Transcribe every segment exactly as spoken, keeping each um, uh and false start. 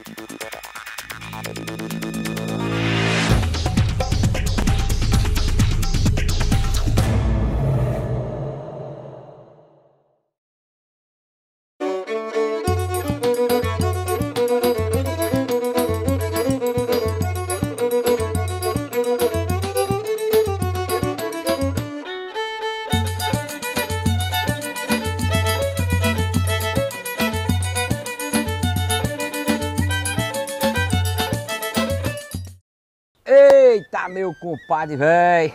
Eita, meu compadre velho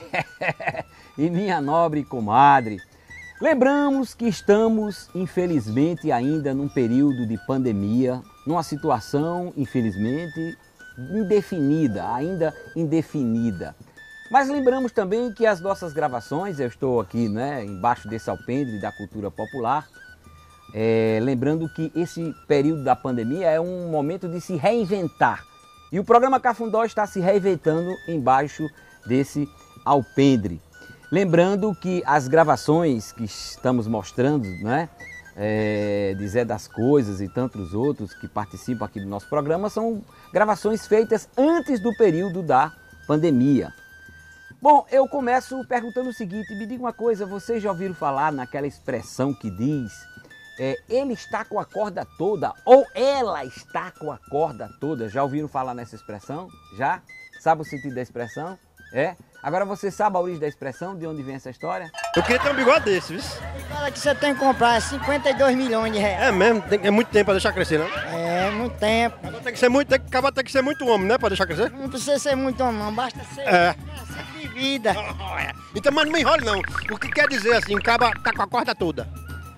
e minha nobre comadre. Lembramos que estamos, infelizmente, ainda num período de pandemia, numa situação, infelizmente, indefinida, ainda indefinida. Mas lembramos também que as nossas gravações, eu estou aqui, né, embaixo desse alpendre da cultura popular, é, lembrando que esse período da pandemia é um momento de se reinventar. E o programa Cafundó está se reinventando embaixo desse alpendre. Lembrando que as gravações que estamos mostrando, né, é, de Zé das Coisas e tantos outros que participam aqui do nosso programa, são gravações feitas antes do período da pandemia. Bom, eu começo perguntando o seguinte, me diga uma coisa, vocês já ouviram falar naquela expressão que diz... É, ele está com a corda toda ou ela está com a corda toda. Já ouviram falar nessa expressão? Já? Sabe o sentido da expressão? É? Agora você sabe a origem da expressão, de onde vem essa história? Eu queria ter um bigode desse, viu? Fala que você tem que comprar cinquenta e dois milhões de reais. É mesmo? Tem, é muito tempo para deixar crescer, não? É, muito tempo. Tem que ser muito, tem que acabar, tem que ser muito homem, né, para deixar crescer? Não precisa ser muito homem, não, basta ser, É. ser de vida. Então, mas não me enrole não. O que quer dizer assim, o caba tá com a corda toda?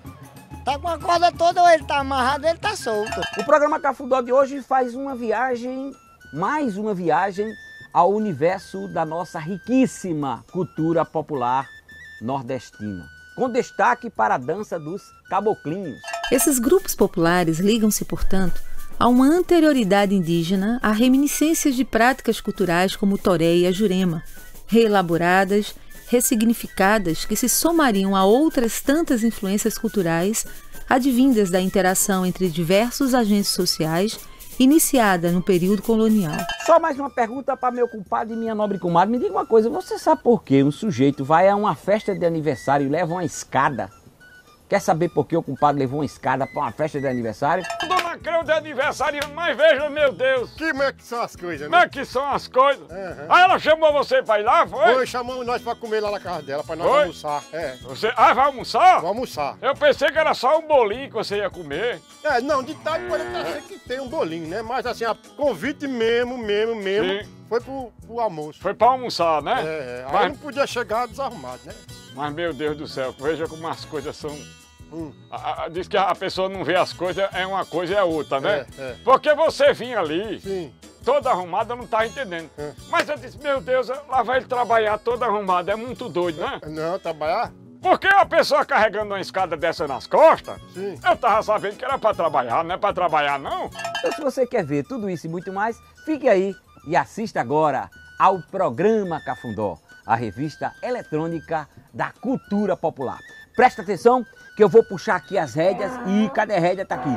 Tá com a corda toda, ou ele tá amarrado, ou ele tá solto. O programa Cafundó de hoje faz uma viagem, mais uma viagem ao universo da nossa riquíssima cultura popular nordestina, com destaque para a dança dos caboclinhos. Esses grupos populares ligam-se, portanto, a uma anterioridade indígena a reminiscências de práticas culturais como o toré e a jurema, reelaboradas, ressignificadas, que se somariam a outras tantas influências culturais advindas da interação entre diversos agentes sociais iniciada no período colonial. Só mais uma pergunta para meu compadre e minha nobre comadre. Me diga uma coisa, você sabe por que um sujeito vai a uma festa de aniversário e leva uma escada? Quer saber por que o compadre levou uma escada para uma festa de aniversário? Dona Creu de aniversário, mas veja, meu Deus! Como é que são as coisas, Como é que são as coisas? Uhum. Aí ela chamou você pra ir lá, foi? Foi, chamamos nós pra comer lá na casa dela, pra nós Foi? almoçar. É, Você... Ah, vai almoçar? vamos almoçar. Eu pensei que era só um bolinho que você ia comer. É, não, de tarde pode até ser que tem um bolinho, né? Mas assim, a convite mesmo, mesmo, mesmo, Sim. foi pro, pro almoço. Foi pra almoçar, né? É, é, aí mas... não podia chegar desarrumado, né? mas, meu Deus do céu, veja como as coisas são... Hum. A, a, diz que a pessoa não vê as coisas, é uma coisa e é outra, né? É, é. Porque você vinha ali, Sim. toda arrumada, eu não estava entendendo. É. Mas eu disse, meu Deus, lá vai ele trabalhar toda arrumada, é muito doido, né? Não, trabalhar? Porque a pessoa carregando uma escada dessa nas costas, Sim. eu tava sabendo que era para trabalhar, não é para trabalhar não. Então se você quer ver tudo isso e muito mais, fique aí e assista agora ao programa Cafundó, a revista eletrônica da cultura popular. Presta atenção que eu vou puxar aqui as rédeas e cadê a rédea? Tá aqui.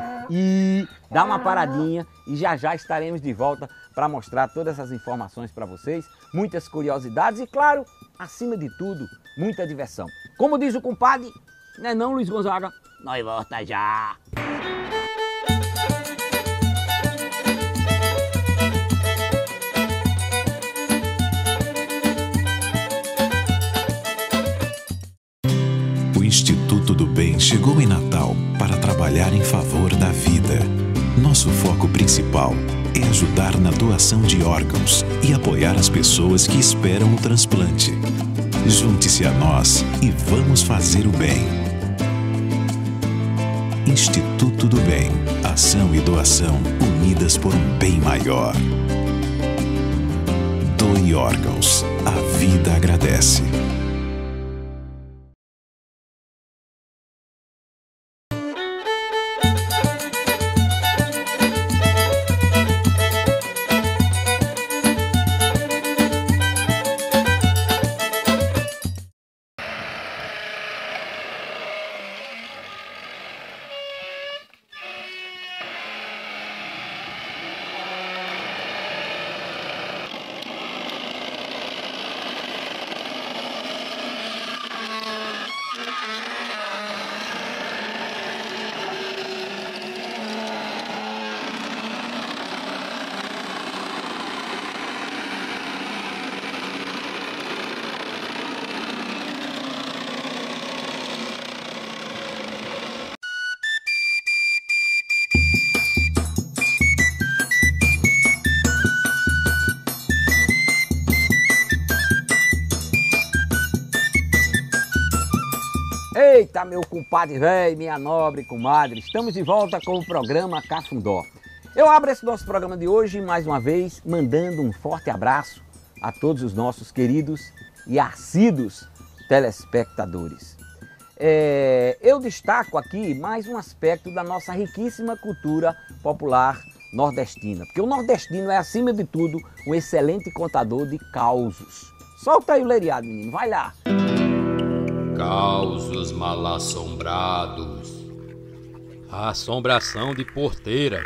E dá uma paradinha e já já estaremos de volta para mostrar todas essas informações para vocês, muitas curiosidades e, claro, acima de tudo, muita diversão. Como diz o compadre, né não, Luiz Gonzaga? Nós volta já! O Instituto do Bem chegou em Natal para trabalhar em favor da vida. Nosso foco principal é ajudar na doação de órgãos e apoiar as pessoas que esperam o transplante. Junte-se a nós e vamos fazer o bem. Instituto do Bem. Ação e doação unidas por um bem maior. Doe órgãos. A vida agradece. Eita, meu compadre velho, minha nobre comadre, estamos de volta com o programa Cafundó. Eu abro esse nosso programa de hoje, mais uma vez, mandando um forte abraço a todos os nossos queridos e assíduos telespectadores. É, eu destaco aqui mais um aspecto da nossa riquíssima cultura popular nordestina, porque o nordestino é, acima de tudo, um excelente contador de causos. Solta aí o leiriado, menino, vai lá! Causos mal-assombrados. A assombração de Porteiras.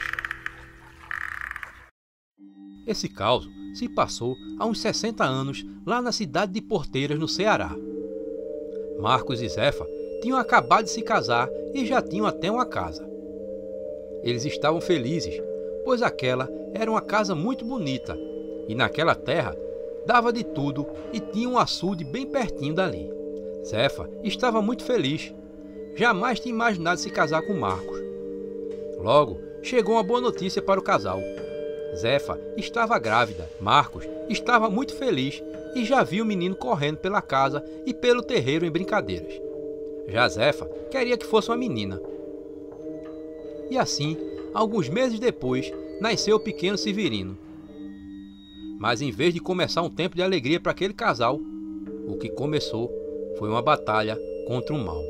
Esse caos se passou há uns sessenta anos lá na cidade de Porteiras, no Ceará. Marcos e Zefa tinham acabado de se casar e já tinham até uma casa. Eles estavam felizes, pois aquela era uma casa muito bonita e naquela terra dava de tudo e tinha um açude bem pertinho dali. Zefa estava muito feliz. Jamais tinha imaginado se casar com Marcos. Logo, chegou uma boa notícia para o casal. Zefa estava grávida. Marcos estava muito feliz e já viu o menino correndo pela casa e pelo terreiro em brincadeiras. Já Zefa queria que fosse uma menina. E assim, alguns meses depois, nasceu o pequeno Severino. Mas em vez de começar um tempo de alegria para aquele casal, o que começou foi uma batalha contra o mal.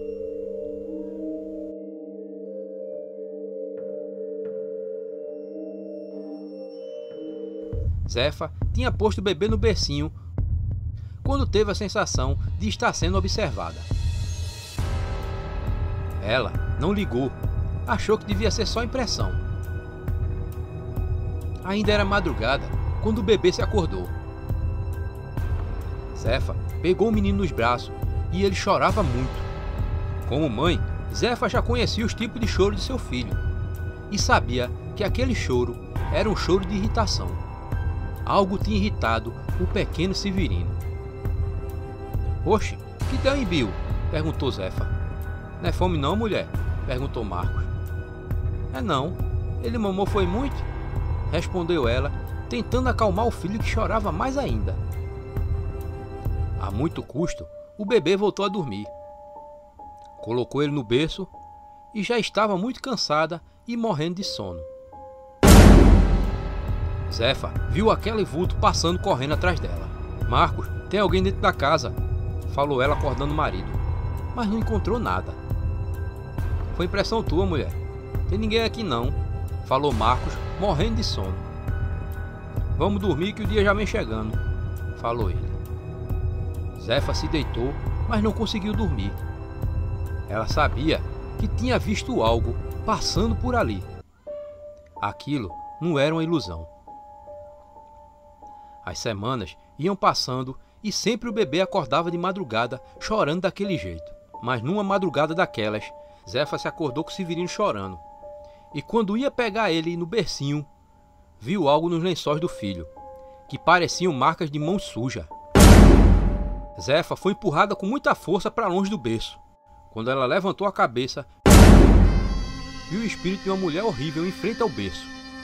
Zefa tinha posto o bebê no bercinho quando teve a sensação de estar sendo observada. Ela não ligou, achou que devia ser só impressão. Ainda era madrugada quando o bebê se acordou. Zefa pegou o menino nos braços e ele chorava muito. Como mãe, Zefa já conhecia os tipos de choro de seu filho e sabia que aquele choro era um choro de irritação. Algo tinha irritado o pequeno Severino. Oxe, que deu em Bill? Perguntou Zefa. Não é fome não, mulher? Perguntou Marcos. É não, ele mamou foi muito? Respondeu ela, tentando acalmar o filho que chorava mais ainda. A muito custo, o bebê voltou a dormir. Colocou ele no berço e já estava muito cansada e morrendo de sono. Zefa viu aquele vulto passando correndo atrás dela. Marcos, tem alguém dentro da casa, falou ela acordando o marido, mas não encontrou nada. Foi impressão tua, mulher. Tem ninguém aqui não, falou Marcos, morrendo de sono. Vamos dormir que o dia já vem chegando, falou ele. Zefa se deitou, mas não conseguiu dormir. Ela sabia que tinha visto algo passando por ali. Aquilo não era uma ilusão. As semanas iam passando e sempre o bebê acordava de madrugada chorando daquele jeito. Mas numa madrugada daquelas, Zefa se acordou com Severino chorando. E quando ia pegar ele no bercinho, viu algo nos lençóis do filho, que pareciam marcas de mão suja. Zefa foi empurrada com muita força para longe do berço. Quando ela levantou a cabeça, viu o espírito de uma mulher horrível em frente ao berço.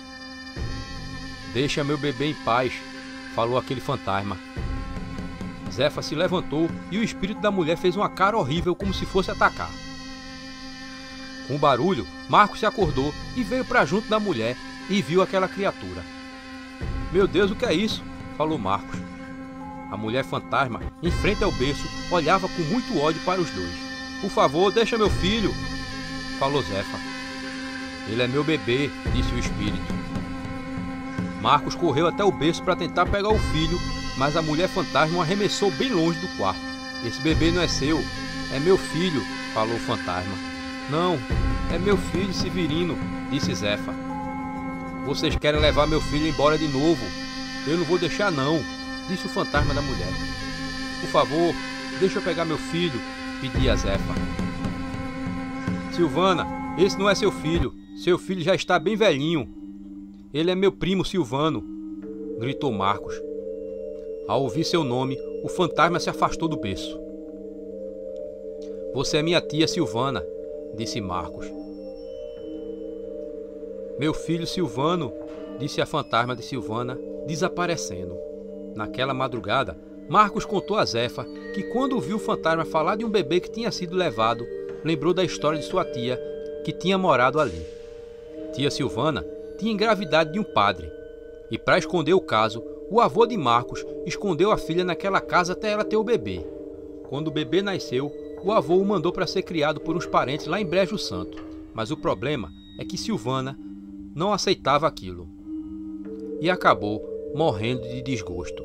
Deixa meu bebê em paz, falou aquele fantasma. Zefa se levantou e o espírito da mulher fez uma cara horrível como se fosse atacar. Com o barulho, Marcos se acordou e veio para junto da mulher e viu aquela criatura. Meu Deus, o que é isso? Falou Marcos. A mulher fantasma, em frente ao berço, olhava com muito ódio para os dois. Por favor, deixa meu filho, falou Zefa. Ele é meu bebê, disse o espírito. Marcos correu até o berço para tentar pegar o filho, mas a mulher fantasma o arremessou bem longe do quarto. Esse bebê não é seu, é meu filho, falou o fantasma. Não, é meu filho Severino, disse Zefa. Vocês querem levar meu filho embora de novo? Eu não vou deixar não, disse o fantasma da mulher. Por favor, deixa eu pegar meu filho, pedia Zefa. Silvana, esse não é seu filho, seu filho já está bem velhinho. Ele é meu primo Silvano, gritou Marcos. Ao ouvir seu nome, o fantasma se afastou do berço. Você é minha tia Silvana, disse Marcos. Meu filho Silvano, disse a fantasma de Silvana, desaparecendo. Naquela madrugada, Marcos contou a Zefa que quando viu o fantasma falar de um bebê que tinha sido levado, lembrou da história de sua tia, que tinha morado ali. Tia Silvana tinha engravidado de um padre, e para esconder o caso, o avô de Marcos escondeu a filha naquela casa até ela ter o bebê. Quando o bebê nasceu, o avô o mandou para ser criado por uns parentes lá em Brejo Santo. Mas o problema é que Silvana não aceitava aquilo e acabou morrendo de desgosto.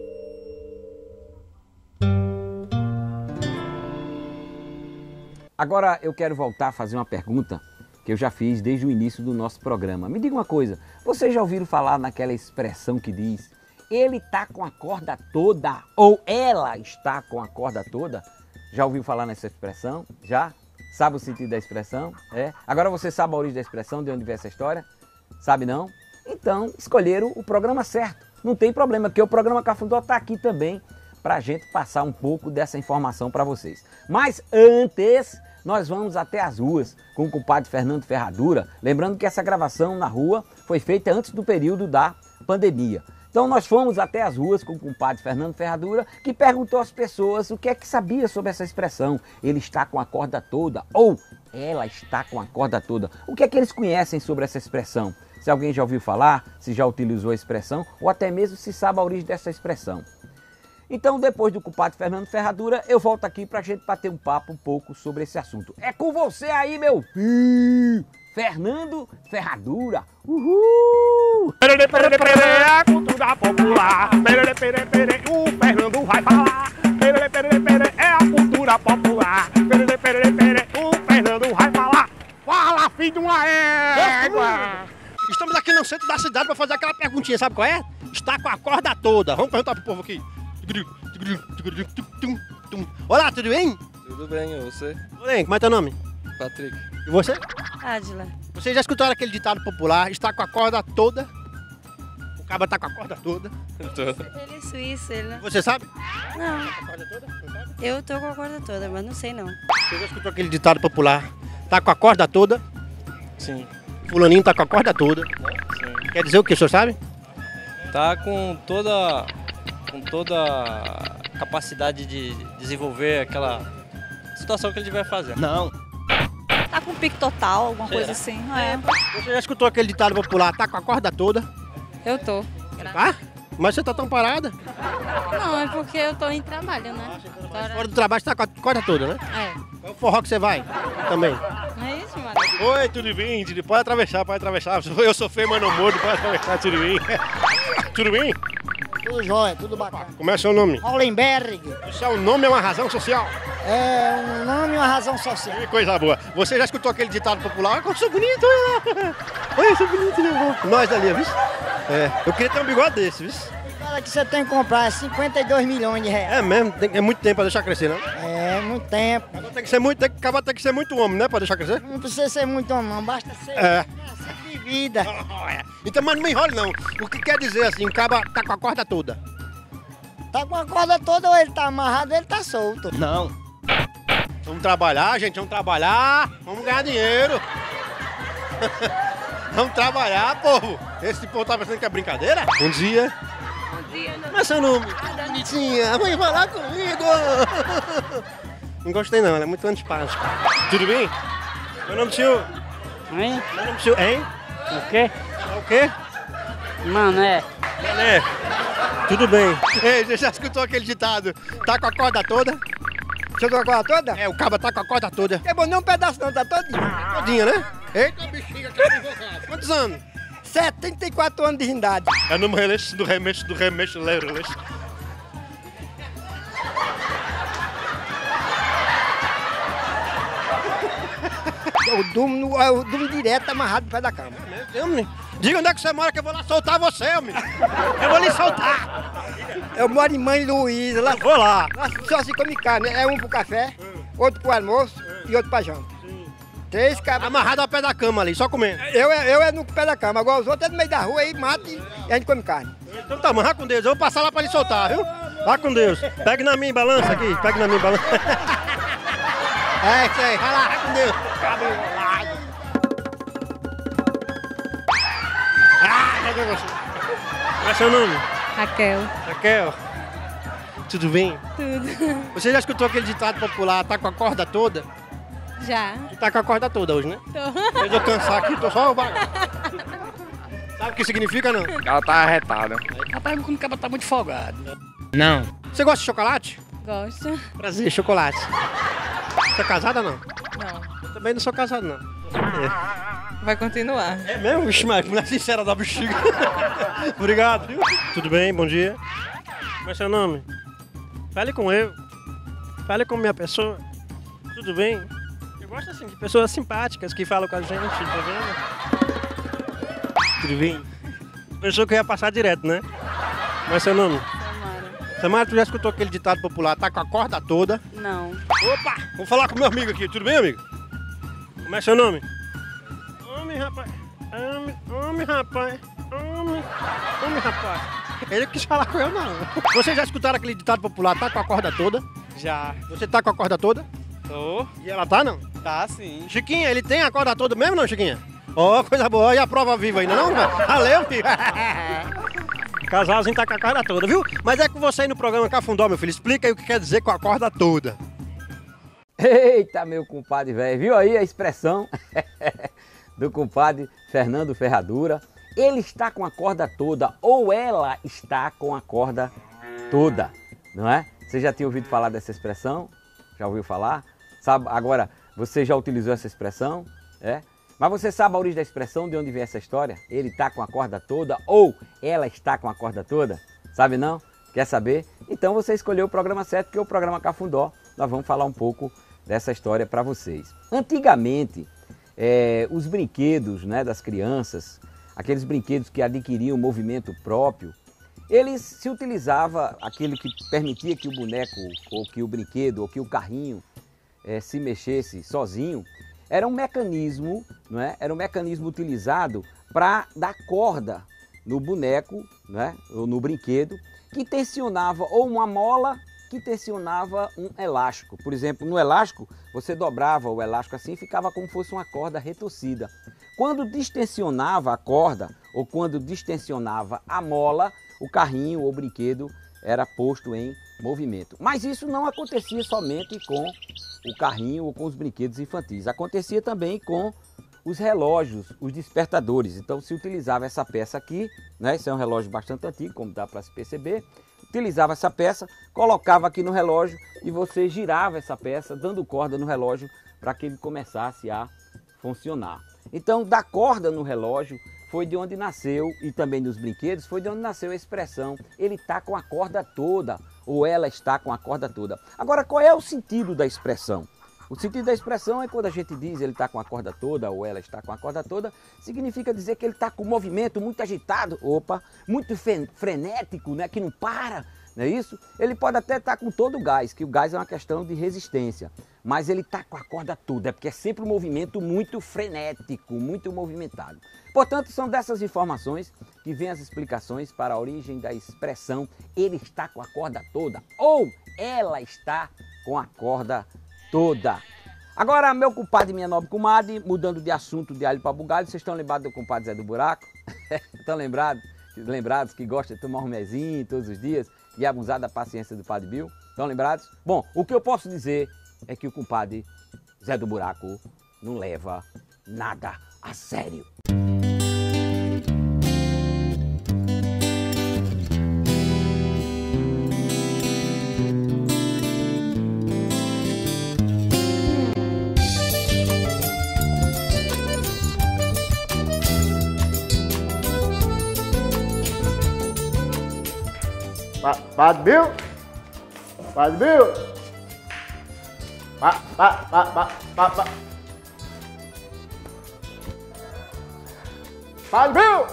Agora eu quero voltar a fazer uma pergunta que eu já fiz desde o início do nosso programa. Me diga uma coisa, vocês já ouviram falar naquela expressão que diz ele tá com a corda toda ou ela está com a corda toda? Já ouviu falar nessa expressão? Já? Sabe o sentido da expressão? É? Agora você sabe a origem da expressão, de onde veio essa história? Sabe não? Então escolheram o programa certo. Não tem problema, porque o programa Cafundó está aqui também para a gente passar um pouco dessa informação para vocês. Mas antes, nós vamos até as ruas com o compadre Fernando Ferradura, lembrando que essa gravação na rua foi feita antes do período da pandemia. Então nós fomos até as ruas com o compadre Fernando Ferradura, que perguntou às pessoas o que é que sabia sobre essa expressão. Ele está com a corda toda ou ela está com a corda toda. O que é que eles conhecem sobre essa expressão? Se alguém já ouviu falar, se já utilizou a expressão ou até mesmo se sabe a origem dessa expressão. Então, depois do compadre Fernando Ferradura, eu volto aqui para a gente bater um papo um pouco sobre esse assunto. É com você aí, meu filho! Fernando Ferradura! Uhul! Perere, perere, perere, é a cultura popular. Perere, perere, perere, o Fernando vai falar. Perere, perere, perere, é a cultura popular. Perere, perere, perere, o Fernando vai falar. Fala, filho de uma égua! Estamos aqui no centro da cidade para fazer aquela perguntinha, sabe qual é? Está com a corda toda. Vamos perguntar pro povo aqui. Olá, tudo bem? Tudo bem, e você? Tudo bem, como é teu nome? Patrick. E você? Ádila. Vocês já escutaram aquele ditado popular, está com a corda toda? O cabo está com a corda toda. Ele é suíço, ele não... Você sabe? Não, A corda toda? Não sabe? eu tô com a corda toda, mas não sei não. Você já escutou aquele ditado popular, está com a corda toda? Sim. Fulaninho está com a corda toda. Sim. Quer dizer o que, o senhor sabe? Tá com toda, com toda a capacidade de desenvolver aquela situação que ele vai fazer. Não. Tá com pique total, alguma Será? coisa assim. É. Você já escutou aquele ditado popular, está com a corda toda? Eu tô. Tá? Mas você está tão parada? Não, é porque eu tô em trabalho, né? Agora... Fora do trabalho, você está com a corda toda, né? É. Qual o forró que você vai? Também. Não é isso, mano? Oi, tudo bem? Tudo- Pode atravessar, pode atravessar. Eu sou feio, mas não mordo, pode atravessar, tudo bem? Tudo bem? Tudo jóia, tudo bacana. Como é seu nome? Hollenberg O seu nome é uma razão social. é um nome e uma razão social. Que coisa boa. Você já escutou aquele ditado popular? Eu sou bonito, olha lá. Olha, eu sou bonito, né? Nós ali, viu? É, eu queria ter um bigode desse, viu? Fala que você tem que comprar cinquenta e dois milhões de reais. É mesmo, tem, é muito tempo pra deixar crescer, não? É, muito tempo. Agora tem que ser muito, tem que acabar tem que ser muito homem, né? Pra deixar crescer? Não precisa ser muito homem, não. Basta ser É. ser de vida. Então, mas não me enrole, não. O que quer dizer assim, o caba tá com a corda toda? Tá com a corda toda, ou ele tá amarrado, ou ele tá solto. Não. Vamos trabalhar, gente, vamos trabalhar. Vamos ganhar dinheiro. Vamos trabalhar, povo. Esse povo tá pensando que é brincadeira? Bom dia. Bom dia, Mas seu nome? Bonitinha, vem falar comigo. Não gostei não, ela é muito antipática. Tudo bem? Meu nome é senhor? Hein? Meu nome é senhor, hein? O quê? É o quê? Mané. Mané. Tudo bem. Ei, você já escutou aquele ditado? Tá com a corda toda? Você tá com a corda toda? É, o caba tá com a corda toda. É bom, nem um pedaço não, tá todinho. Todinha, né? Eita, bexiga, que advogado. Quantos anos? setenta e quatro anos de idade. É no releixo, do remexo, do remexo, lero, releixo. Eu durmo, no, eu durmo direto amarrado no pé da cama. Homem, diga onde é que você mora que eu vou lá soltar você, homem. Eu vou lhe soltar. Eu moro em Mãe Luísa, lá, Vou lá. lá só se come carne. É um pro café, outro pro almoço e outro pra janta. Três cabras. Amarrado ao pé da cama ali, só comendo. Eu, é- eu é no pé da cama, agora os outros é no meio da rua aí, mata e a gente come carne. Então tá, mas vá com Deus. Eu vou passar lá pra lhe soltar, viu? Vá com Deus. Pegue na minha balança aqui, pegue na minha balança. É, isso aí. Vai lá, vai com Deus. Cabra enrolado. Ah, cadê você? Qual é seu nome? Raquel. Raquel. Tudo bem? Tudo. Você já escutou aquele ditado popular, tá com a corda toda? Já. Tu tá com a corda toda hoje, né? Tô. Fez eu cansar aqui, tô só o bagulho. Sabe o que significa, não? Ela tá arretada. Rapaz, quando o cara tá muito folgado. Não. Você gosta de chocolate? Gosto. Prazer, chocolate. Você é casada ou não? Não. Eu também não sou casado, não. É. Vai continuar. É mesmo? Vixe, mas mulher sincera da bexiga. Obrigado. Tudo bem? Bom dia. Qual é seu nome? Fale com eu. Fale com minha pessoa. Tudo bem? Eu gosto assim de pessoas simpáticas que falam com a gente, tá vendo? Tudo bem? Pensou que eu ia passar direto, né? Qual é seu nome? Samara. Samara, tu já escutou aquele ditado popular, tá com a corda toda? Não. Opa! Vou falar com meu amigo aqui, tudo bem, amigo? Como é seu nome? Homem, rapaz. Homem, homem, rapaz. Homem, homem, rapaz. Ele quis falar com eu, não. Vocês já escutaram aquele ditado popular, tá com a corda toda? Já. Você tá com a corda toda? Tô. E ela tá, não? Tá, sim. Chiquinha, ele tem a corda toda mesmo, não, Chiquinha? Ó, oh, coisa boa. E a prova viva ainda, não? Valeu, filho. Casalzinho tá com a corda toda, viu? Mas é com você aí no programa Cafundó, meu filho. Explica aí o que quer dizer com a corda toda. Eita, meu compadre velho, viu aí a expressão do compadre Fernando Ferradura? Ele está com a corda toda ou ela está com a corda toda, não é? Você já tinha ouvido falar dessa expressão? Já ouviu falar? Sabe, agora, você já utilizou essa expressão? É? Mas você sabe a origem da expressão, de onde vem essa história? Ele está com a corda toda ou ela está com a corda toda? Sabe não? Quer saber? Então você escolheu o programa certo, que é o programa Cafundó. Nós vamos falar um pouco dessa história para vocês. Antigamente, é, os brinquedos, né, das crianças, aqueles brinquedos que adquiriam movimento próprio, eles se utilizava aquele que permitia que o boneco, ou que o brinquedo, ou que o carrinho é, se mexesse sozinho, era um mecanismo, não é? Era um mecanismo utilizado para dar corda no boneco, né, ou no brinquedo, que tensionava ou uma mola que tensionava um elástico. Por exemplo, no elástico, você dobrava o elástico assim e ficava como se fosse uma corda retorcida. Quando distensionava a corda ou quando distensionava a mola, o carrinho ou brinquedo era posto em movimento. Mas isso não acontecia somente com o carrinho ou com os brinquedos infantis. Acontecia também com os relógios, os despertadores. Então se utilizava essa peça aqui, né? Esse é um relógio bastante antigo, como dá para se perceber. Utilizava essa peça, colocava aqui no relógio e você girava essa peça, dando corda no relógio para que ele começasse a funcionar. Então, da corda no relógio foi de onde nasceu, e também nos brinquedos, foi de onde nasceu a expressão ele está com a corda toda, ou ela está com a corda toda. Agora, qual é o sentido da expressão? O sentido da expressão é quando a gente diz ele está com a corda toda, ou ela está com a corda toda, significa dizer que ele está com um movimento muito agitado, opa, muito frenético, né, que não para, não é isso? Ele pode até estar com todo o gás, que o gás é uma questão de resistência, mas ele está com a corda toda, é porque é sempre um movimento muito frenético, muito movimentado. Portanto, são dessas informações que vêm as explicações para a origem da expressão ele está com a corda toda, ou ela está com a corda toda. Agora, meu compadre e minha nobre comadre, mudando de assunto de alho para bugalho, vocês estão lembrados do compadre Zé do Buraco? Estão lembrados? Lembrados que gosta de tomar um mezinho todos os dias e abusar da paciência do Padre Bill? Estão lembrados? Bom, o que eu posso dizer é que o compadre Zé do Buraco não leva nada a sério. Padre Bill? Padre Bill? Pa, pa, pa, pa, pa, pa. Padre Bill?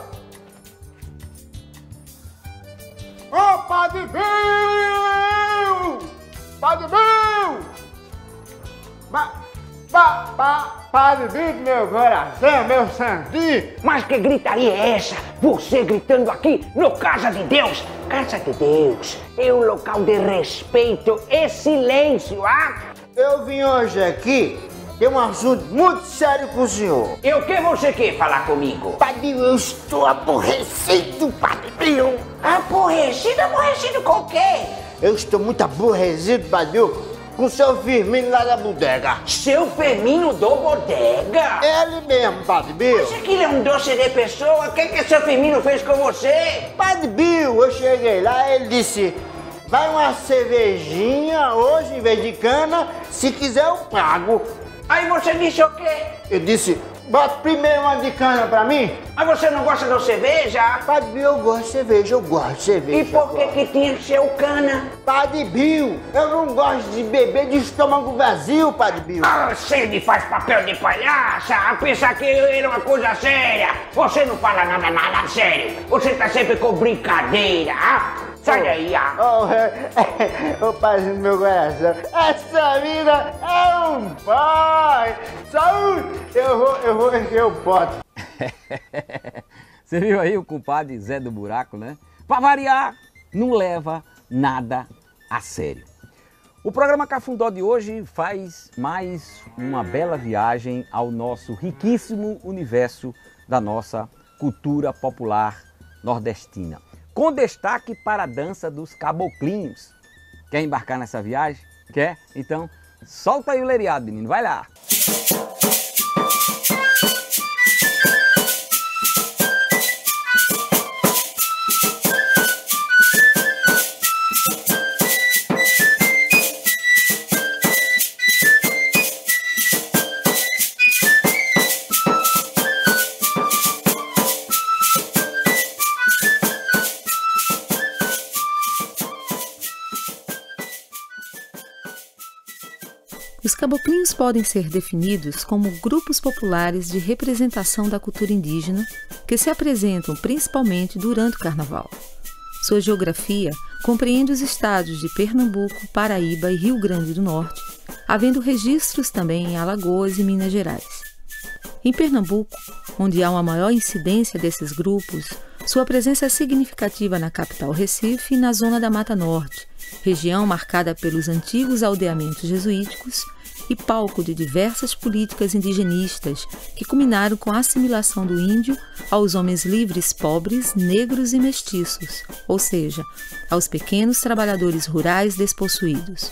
Ô, oh, Padre Bill! Padre Bill! Pa, pa, pa, Padre Bill, meu coração, meu santinho! Mas que gritaria é essa? Você gritando aqui no Casa de Deus? Casa de Deus é um local de respeito e silêncio, ah? Eu vim hoje aqui ter um assunto muito sério com o senhor. E o que você quer falar comigo? Padre Bill, eu estou aborrecido, Padre Bill. Aborrecido? Aborrecido com o quê? Eu estou muito aborrecido, Padre Bill, com o seu Firmino lá da bodega. Seu Firmino do bodega? Ele mesmo, Padre Bill. Você que ele é um doce de pessoa, o que que seu Firmino fez com você? Padre Bill, eu cheguei lá, ele disse, vai uma cervejinha hoje em vez de cana, se quiser eu pago. Aí você disse o quê? Eu disse, bota primeiro uma de cana pra mim. Mas você não gosta de cerveja? Padre Bill, eu gosto de cerveja, eu gosto de cerveja. E por que que tinha que ser o cana? Padre Bill, eu não gosto de beber de estômago vazio, Padre Bill. Ah, você me faz papel de palhaça, a pensar que era uma coisa séria. Você não fala nada, nada sério. Você tá sempre com brincadeira, ah? Sai daí, ah. Oh, é, é, ô paizinho do meu coração, essa vida é um pai. Saúde, eu vou, eu vou encher o pote. Você viu aí o compadre Zé do Buraco, né? Pra variar, não leva nada a sério. O programa Cafundó de hoje faz mais uma bela viagem ao nosso riquíssimo universo da nossa cultura popular nordestina, com destaque para a dança dos caboclinhos. Quer embarcar nessa viagem? Quer? Então solta aí o leriado, menino, vai lá! Os caboclinhos podem ser definidos como grupos populares de representação da cultura indígena que se apresentam principalmente durante o Carnaval. Sua geografia compreende os estados de Pernambuco, Paraíba e Rio Grande do Norte, havendo registros também em Alagoas e Minas Gerais. Em Pernambuco, onde há uma maior incidência desses grupos, sua presença é significativa na capital Recife e na zona da Mata Norte, região marcada pelos antigos aldeamentos jesuíticos e palco de diversas políticas indigenistas que culminaram com a assimilação do índio aos homens livres pobres, negros e mestiços, ou seja, aos pequenos trabalhadores rurais despossuídos.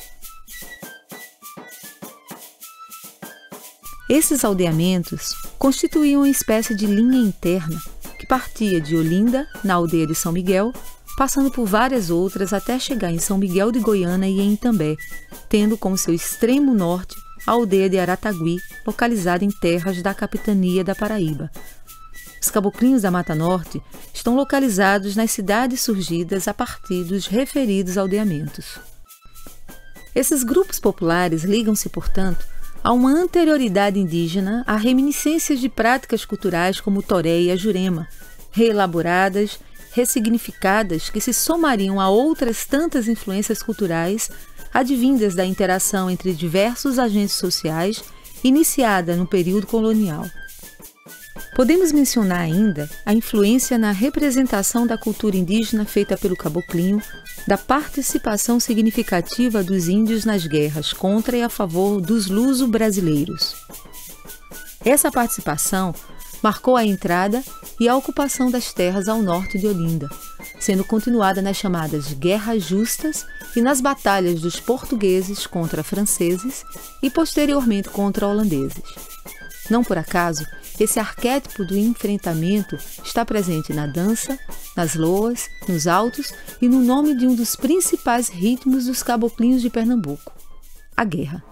Esses aldeamentos constituíam uma espécie de linha interna que partia de Olinda, na aldeia de São Miguel, passando por várias outras até chegar em São Miguel de Goiânia e em Itambé, tendo como seu extremo norte a aldeia de Aratagui, localizada em terras da capitania da Paraíba. Os caboclinhos da Mata Norte estão localizados nas cidades surgidas a partir dos referidos aldeamentos. Esses grupos populares ligam-se, portanto, a uma anterioridade indígena a reminiscências de práticas culturais como o toré e a jurema, reelaboradas, ressignificadas que se somariam a outras tantas influências culturais advindas da interação entre diversos agentes sociais iniciada no período colonial. Podemos mencionar ainda a influência na representação da cultura indígena feita pelo caboclinho, da participação significativa dos índios nas guerras contra e a favor dos luso-brasileiros. Essa participação marcou a entrada e a ocupação das terras ao norte de Olinda, sendo continuada nas chamadas Guerras Justas e nas batalhas dos portugueses contra franceses e posteriormente contra holandeses. Não por acaso, esse arquétipo do enfrentamento está presente na dança, nas loas, nos autos e no nome de um dos principais ritmos dos caboclinhos de Pernambuco, a guerra.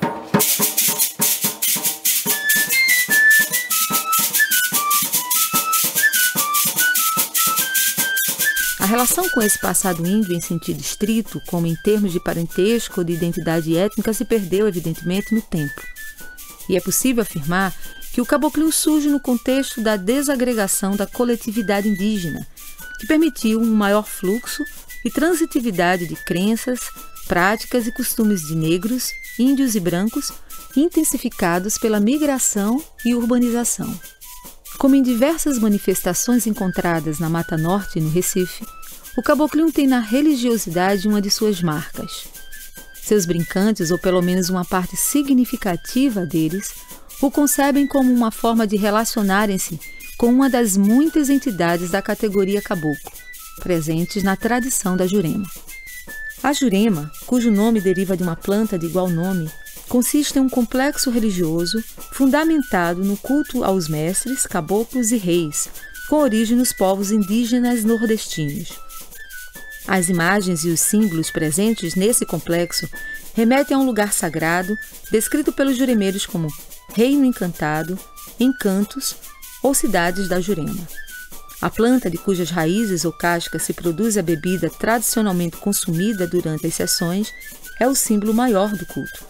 A relação com esse passado índio em sentido estrito, como em termos de parentesco ou de identidade étnica, se perdeu, evidentemente, no tempo. E é possível afirmar que o caboclinho surge no contexto da desagregação da coletividade indígena, que permitiu um maior fluxo e transitividade de crenças, práticas e costumes de negros, índios e brancos, intensificados pela migração e urbanização. Como em diversas manifestações encontradas na Mata Norte e no Recife, o caboclinho tem na religiosidade uma de suas marcas. Seus brincantes, ou pelo menos uma parte significativa deles, o concebem como uma forma de relacionarem-se com uma das muitas entidades da categoria caboclo, presentes na tradição da Jurema. A jurema, cujo nome deriva de uma planta de igual nome, consiste em um complexo religioso fundamentado no culto aos mestres, caboclos e reis, com origem nos povos indígenas nordestinos. As imagens e os símbolos presentes nesse complexo remetem a um lugar sagrado, descrito pelos juremeiros como Reino Encantado, Encantos ou Cidades da Jurema. A planta de cujas raízes ou cascas se produz a bebida tradicionalmente consumida durante as sessões é o símbolo maior do culto.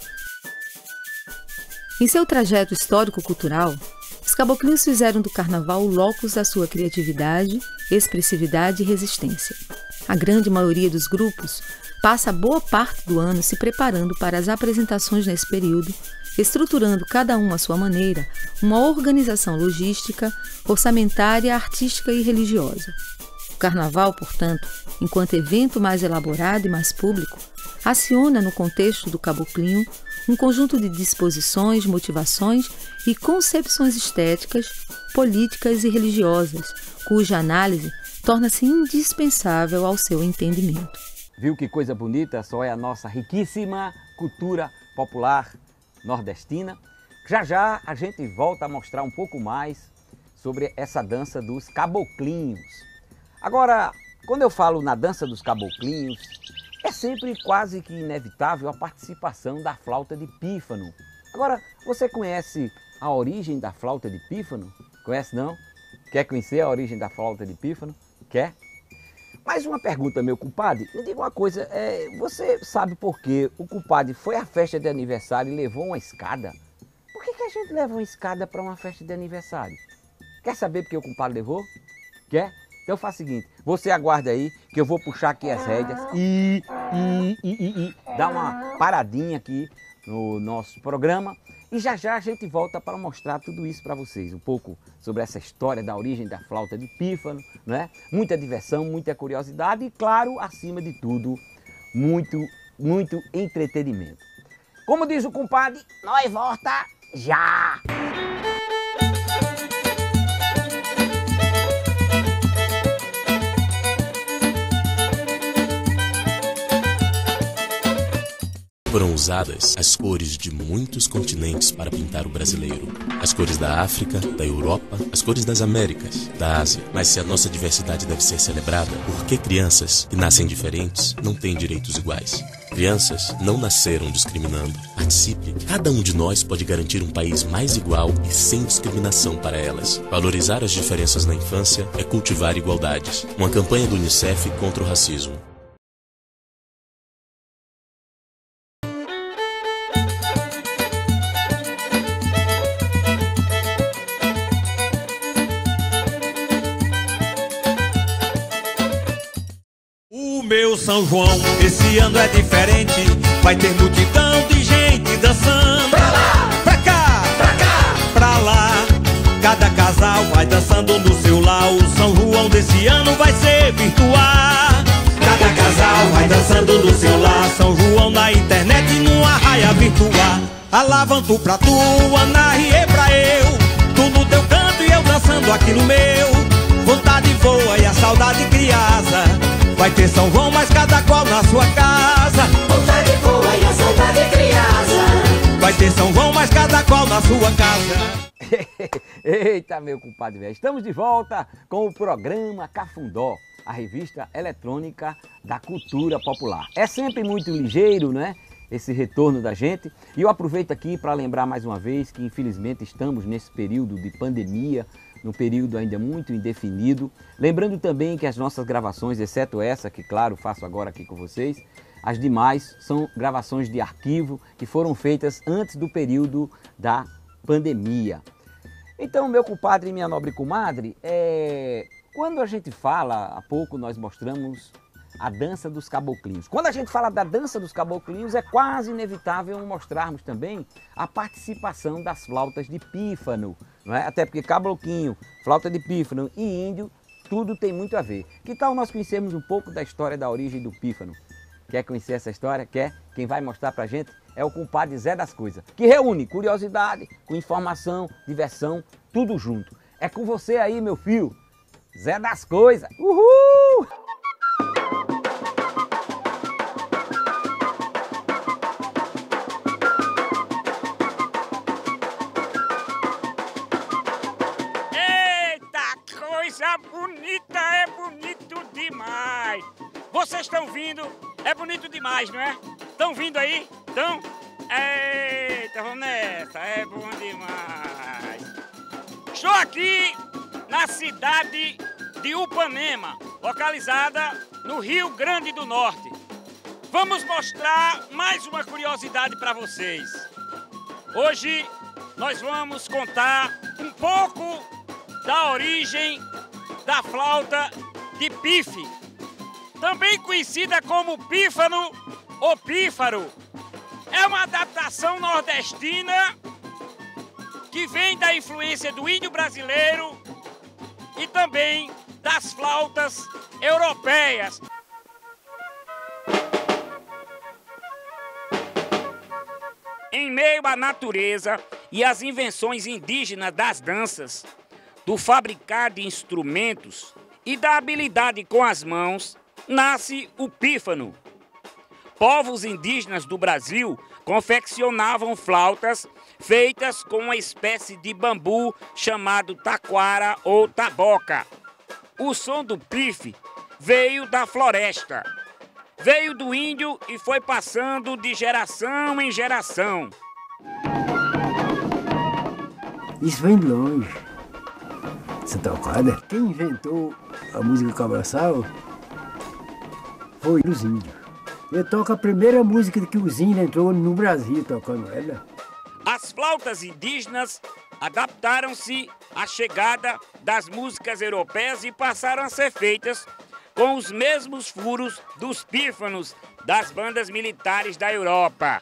Em seu trajeto histórico-cultural, os caboclinhos fizeram do carnaval o locus da sua criatividade, expressividade e resistência. A grande maioria dos grupos passa boa parte do ano se preparando para as apresentações nesse período, estruturando cada um à sua maneira uma organização logística, orçamentária, artística e religiosa. O carnaval, portanto, enquanto evento mais elaborado e mais público, aciona no contexto do caboclinho um conjunto de disposições, motivações e concepções estéticas, políticas e religiosas, cuja análise torna-se indispensável ao seu entendimento. Viu que coisa bonita? Só é a nossa riquíssima cultura popular nordestina. Já já a gente volta a mostrar um pouco mais sobre essa dança dos caboclinhos. Agora, quando eu falo na dança dos caboclinhos, é sempre quase que inevitável a participação da flauta de pífano. Agora, você conhece a origem da flauta de pífano? Conhece não? Quer conhecer a origem da flauta de pífano? Quer? Mais uma pergunta, meu compadre. Me diga uma coisa, é, você sabe por que o compadre foi à festa de aniversário e levou uma escada? Por que, que a gente leva uma escada para uma festa de aniversário? Quer saber por que o compadre levou? Quer? Então faz o seguinte, você aguarda aí que eu vou puxar aqui as rédeas e, e, e, e, e dar uma paradinha aqui no nosso programa e já já a gente volta para mostrar tudo isso para vocês, um pouco sobre essa história da origem da flauta de pífano, né? Muita diversão, muita curiosidade e, claro, acima de tudo, muito, muito entretenimento. Como diz o compadre, nós volta já! Foram usadas as cores de muitos continentes para pintar o brasileiro. As cores da África, da Europa, as cores das Américas, da Ásia. Mas se a nossa diversidade deve ser celebrada, por que crianças que nascem diferentes não têm direitos iguais? Crianças não nasceram discriminando. Participe. Cada um de nós pode garantir um país mais igual e sem discriminação para elas. Valorizar as diferenças na infância é cultivar igualdades. Uma campanha do Unicef contra o racismo. Meu São João, esse ano é diferente. Vai ter multidão de gente dançando. Pra lá, pra cá, pra cá, pra lá. Cada casal vai dançando no seu lar. O São João desse ano vai ser virtual. Cada casal vai dançando no seu lar. São João na internet numa raia virtual. Alavanto pra tu, Ana e pra eu. Tu no teu canto e eu dançando aqui no meu. Vontade voa e a saudade criança. Vai ter São João, mas cada qual na sua casa. Vontade voa e a saudade criança. Vai ter São João, mas cada qual na sua casa. Eita, meu compadre velho, estamos de volta com o programa Cafundó, a revista eletrônica da cultura popular. É sempre muito ligeiro, né? Esse retorno da gente. E eu aproveito aqui para lembrar mais uma vez que infelizmente estamos nesse período de pandemia, num período ainda muito indefinido. Lembrando também que as nossas gravações, exceto essa, que claro, faço agora aqui com vocês, as demais são gravações de arquivo que foram feitas antes do período da pandemia. Então, meu compadre e minha nobre comadre, é... quando a gente fala, há pouco nós mostramos a dança dos caboclinhos. Quando a gente fala da dança dos caboclinhos, é quase inevitável mostrarmos também a participação das flautas de pífano, não é? Até porque caboclinho, flauta de pífano e índio, tudo tem muito a ver. Que tal nós conhecermos um pouco da história da origem do pífano? Quer conhecer essa história? Quer? Quem vai mostrar pra gente é o compadre Zé das Coisas, que reúne curiosidade com informação, diversão, tudo junto. É com você aí, meu filho, Zé das Coisas. Uhul! vocês estão vindo, é bonito demais, não é? Estão vindo aí? Estão? Eita, vamos nessa, é bom demais. Estou aqui na cidade de Upanema, localizada no Rio Grande do Norte. Vamos mostrar mais uma curiosidade para vocês. Hoje nós vamos contar um pouco da origem da flauta de pife, também conhecida como pífano ou pífaro. É uma adaptação nordestina que vem da influência do índio brasileiro e também das flautas europeias. Em meio à natureza e às invenções indígenas das danças, do fabricar de instrumentos e da habilidade com as mãos, nasce o pífano. Povos indígenas do Brasil confeccionavam flautas feitas com uma espécie de bambu chamado taquara ou taboca. O som do pife veio da floresta. Veio do índio e foi passando de geração em geração. Isso vem de longe, essa tocada. Quem inventou a música cabaçal foi os índios. Ele toca a primeira música que os índios entrou no Brasil tocando ela. As flautas indígenas adaptaram-se à chegada das músicas europeias e passaram a ser feitas com os mesmos furos dos pífanos das bandas militares da Europa.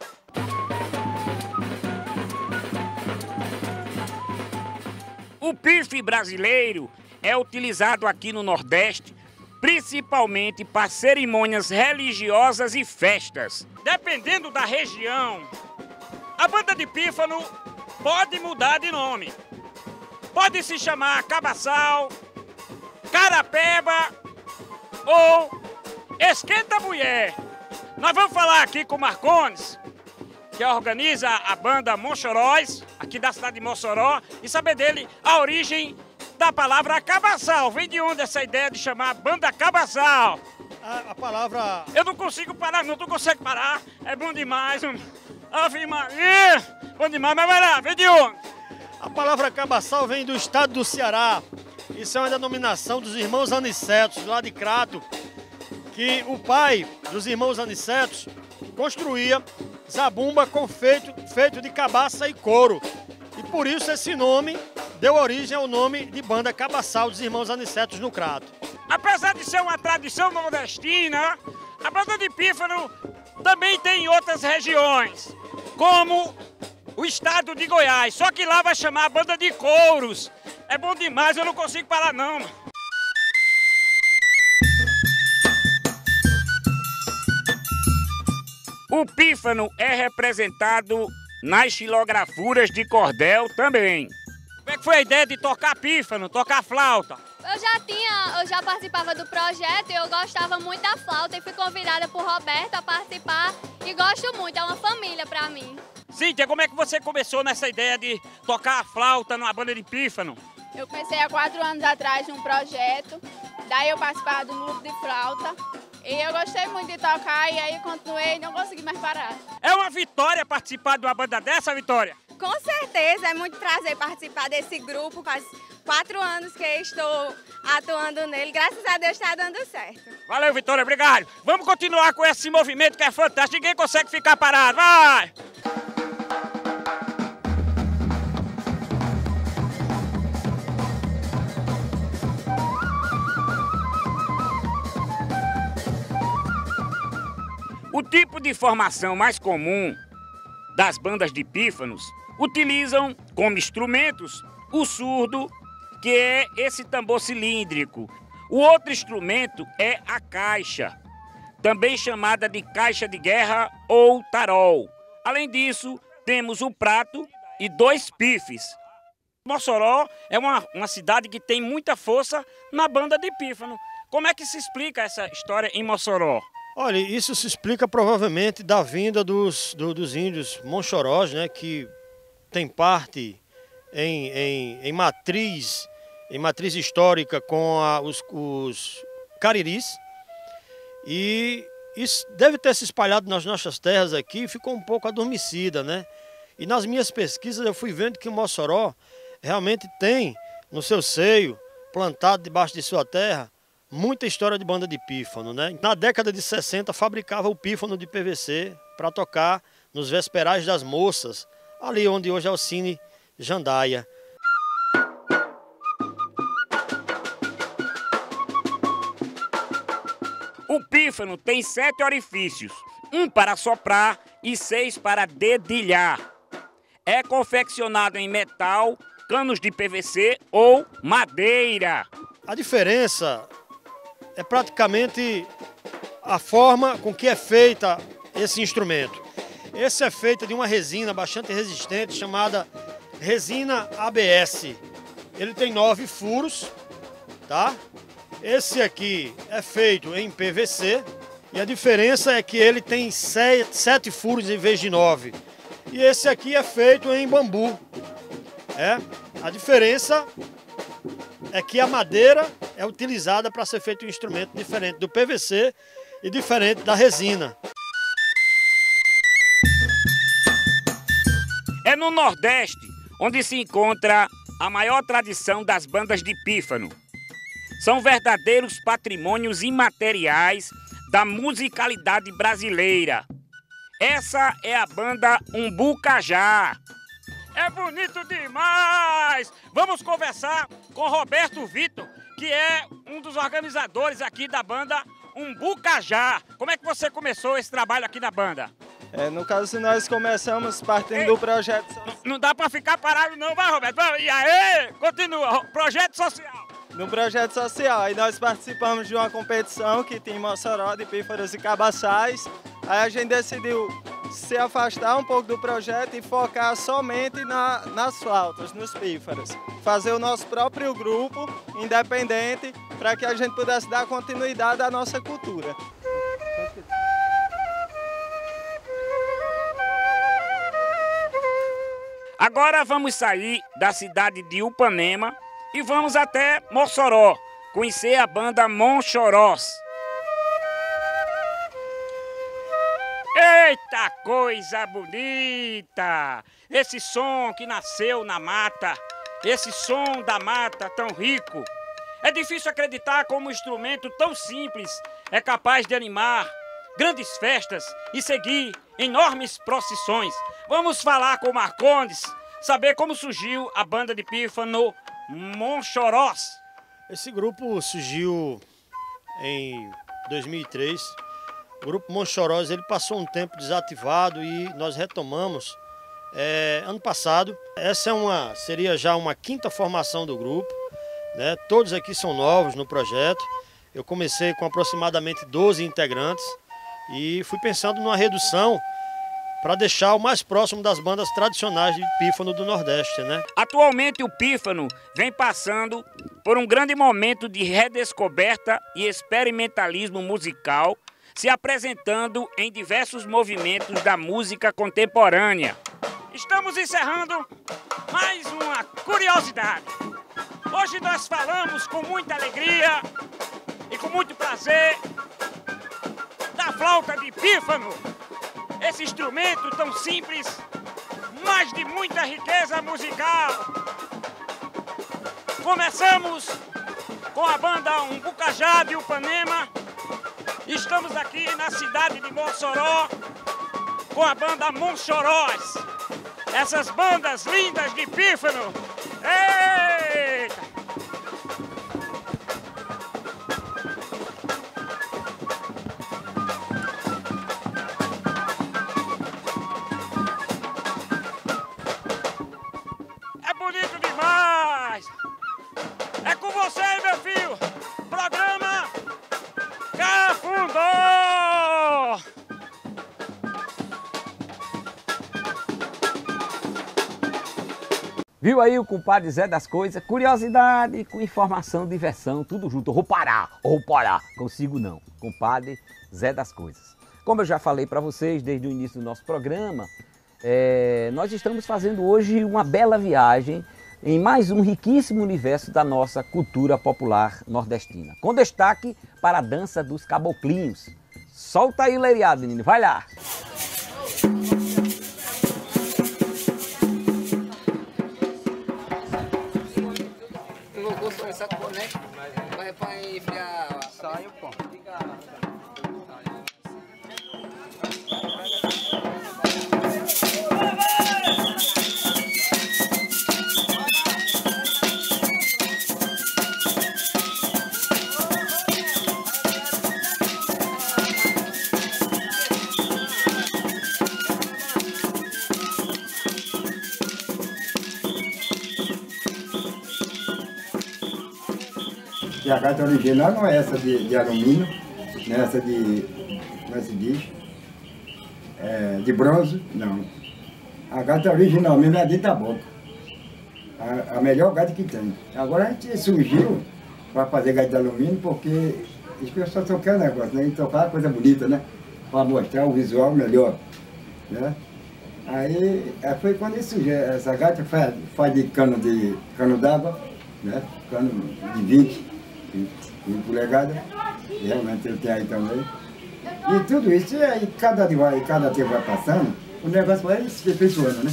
O pife brasileiro é utilizado aqui no Nordeste, principalmente para cerimônias religiosas e festas. Dependendo da região, a banda de pífano pode mudar de nome. Pode se chamar cabaçal, carapeba ou esquenta mulher. Nós vamos falar aqui com o Marcones, que organiza a banda Monchoróis, aqui da cidade de Mossoró, e saber dele a origem da palavra cabaçal. Vem de onde essa ideia de chamar banda cabaçal? A, a palavra... Eu não consigo parar, não, tu consegue parar? É bom demais. Ave Maria, bom demais, mas vai lá, vem de onde? A palavra cabaçal vem do estado do Ceará. Isso é uma denominação dos irmãos Anicetos, lá de Crato, que o pai dos irmãos Anicetos construía zabumba com feito, feito de cabaça e couro. E por isso esse nome deu origem ao nome de banda cabaçal dos irmãos Anicetos no Crato. Apesar de ser uma tradição nordestina, a banda de pífano também tem em outras regiões, como o estado de Goiás, só que lá vai chamar a banda de couros. É bom demais, eu não consigo parar não. O pífano é representado nas xilografuras de cordel também. Como é que foi a ideia de tocar pífano, tocar flauta? Eu já tinha, eu já participava do projeto e eu gostava muito da flauta e fui convidada por Roberto a participar e gosto muito, é uma família pra mim. Cíntia, como é que você começou nessa ideia de tocar a flauta numa banda de pífano? Eu comecei há quatro anos atrás num projeto, daí eu participava de um grupo de flauta e eu gostei muito de tocar e aí continuei e não consegui mais parar. É uma vitória participar de uma banda dessa, Vitória? Com certeza, é muito prazer participar desse grupo, faz quatro anos que estou atuando nele, graças a Deus está dando certo. Valeu, Vitória, obrigado. Vamos continuar com esse movimento que é fantástico, ninguém consegue ficar parado, vai! O tipo de formação mais comum das bandas de pífanos utilizam como instrumentos o surdo, que é esse tambor cilíndrico. O outro instrumento é a caixa, também chamada de caixa de guerra ou tarol. Além disso, temos o prato e dois pifes. Mossoró é uma, uma cidade que tem muita força na banda de pífano. Como é que se explica essa história em Mossoró? Olha, isso se explica provavelmente da vinda dos, do, dos índios monchorós, né, que tem parte em, em, em, matriz, em matriz histórica com a, os, os cariris. E isso deve ter se espalhado nas nossas terras aqui e ficou um pouco adormecida, né? E nas minhas pesquisas eu fui vendo que o Mossoró realmente tem no seu seio, plantado debaixo de sua terra, muita história de banda de pífano, né? Na década de sessenta fabricava o pífano de P V C para tocar nos vesperais das moças, ali onde hoje é o Cine Jandaia. O pífano tem sete orifícios, um para soprar e seis para dedilhar. É confeccionado em metal, canos de P V C ou madeira. A diferença é praticamente a forma com que é feita esse instrumento. Esse é feito de uma resina bastante resistente chamada resina A B S. Ele tem nove furos, tá? Esse aqui é feito em P V C e a diferença é que ele tem sete, sete furos em vez de nove. E esse aqui é feito em bambu. É? A diferença é que a madeira é utilizada para ser feito um instrumento diferente do P V C e diferente da resina. É no Nordeste onde se encontra a maior tradição das bandas de pífano. São verdadeiros patrimônios imateriais da musicalidade brasileira. Essa é a banda Umbu Cajá. É bonito demais! Vamos conversar com Roberto Vitor, que é um dos organizadores aqui da banda Umbu Cajá. Como é que você começou esse trabalho aqui na banda? É, no caso, nós começamos partindo Ei, do projeto... Não, não dá para ficar parado não, vai, Roberto? Vai, e aí, continua, projeto social. No projeto social, aí nós participamos de uma competição que tem em Mossoró de pífanos e cabaçais. Aí a gente decidiu se afastar um pouco do projeto e focar somente na, nas flautas, nos pífaros. Fazer o nosso próprio grupo independente para que a gente pudesse dar continuidade à nossa cultura. Agora vamos sair da cidade de Upanema e vamos até Mossoró, conhecer a banda Monchorós. Eita coisa bonita! Esse som que nasceu na mata, esse som da mata tão rico. É difícil acreditar como um instrumento tão simples é capaz de animar grandes festas e seguir enormes procissões. Vamos falar com Marcondes, saber como surgiu a banda de pífano Monchorós. Esse grupo surgiu em dois mil e três. O grupo Monchorós ele passou um tempo desativado e nós retomamos é, ano passado. Essa é uma, seria já uma quinta formação do grupo, né? Todos aqui são novos no projeto. Eu comecei com aproximadamente doze integrantes e fui pensando numa redução para deixar o mais próximo das bandas tradicionais de pífano do Nordeste, né? Atualmente o pífano vem passando por um grande momento de redescoberta e experimentalismo musical, se apresentando em diversos movimentos da música contemporânea. Estamos encerrando mais uma curiosidade. Hoje nós falamos com muita alegria e com muito prazer da flauta de pífano. Esse instrumento tão simples, mas de muita riqueza musical. Começamos com a banda Umbu Cajá de Upanema. Estamos aqui na cidade de Mossoró com a banda Monchorós. Essas bandas lindas de pífano. Eita! É bonito demais! É com você, meu filho! Programa Cafundó! Viu aí o compadre Zé das Coisas? Curiosidade com informação, diversão, tudo junto. Eu vou parar, eu vou parar. Consigo não. Compadre Zé das Coisas. Como eu já falei para vocês desde o início do nosso programa, é, nós estamos fazendo hoje uma bela viagem em mais um riquíssimo universo da nossa cultura popular nordestina. Com destaque para a dança dos caboclinhos. Solta aí o leiriado, menino, vai lá! Eu vou começar com o boneco, vai para enfiar... Sai, pô. E a gaita original não é essa de, de alumínio, não é essa de, como é que se diz, é, de bronze, não. A gaita original mesmo é dentro da boca. A, a melhor gaita que tem. Agora a gente surgiu para fazer gaita de alumínio porque as pessoas só querem negócio, né? E tocar coisa bonita, né? Para mostrar o visual melhor, né? Aí foi quando surgiu essa gaita, faz, faz de cano de cano d'água, né? Cano de vinte. vinte polegadas, realmente ele tem aí também. E tudo isso, e aí cada dia vai, cada tempo vai passando, o negócio vai se aperfeiçoando, né?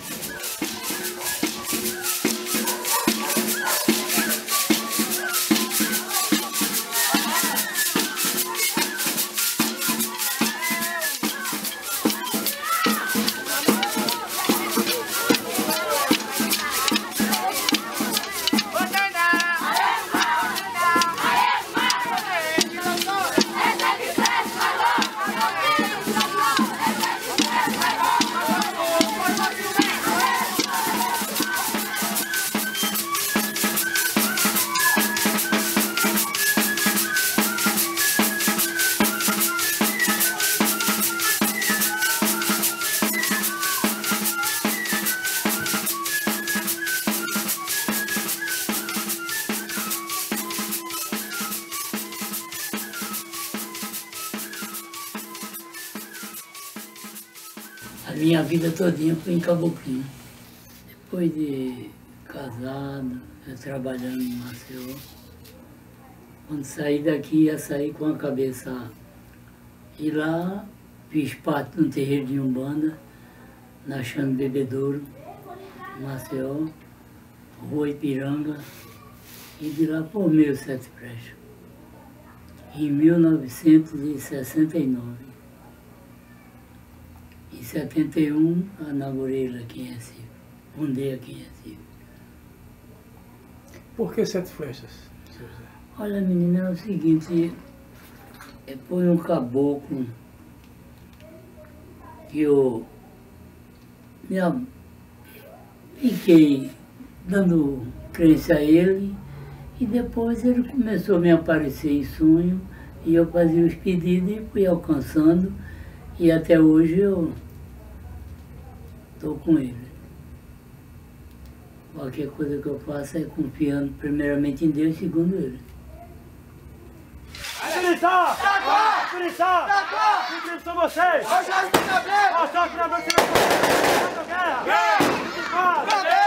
A minha vida todinha foi em Caboclinho. Depois de casado, eu trabalhando em Maceió. Quando saí daqui, ia sair com a cabeça. E lá fiz parte de um terreiro de Umbanda, na Chame Bebedouro, Maceió, Rua Ipiranga, e de lá por meio Sete Brechas. Em mil novecentos e sessenta e nove. Em setenta e um, eu inaugurei lá aqui em Recife, fundei aqui em Recife. Por que Sete Flechas, seu José? Olha, menina, é o seguinte, é foi um caboclo que eu me, fiquei dando crença a ele e depois ele começou a me aparecer em sonho e eu fazia os pedidos e fui alcançando e até hoje eu estou com ele. Qualquer coisa que eu faço é confiando primeiramente em Deus e segundo ele. Espírita! Espírita! Quem são vocês? Hoje é o que na noite não guerra! Guerra!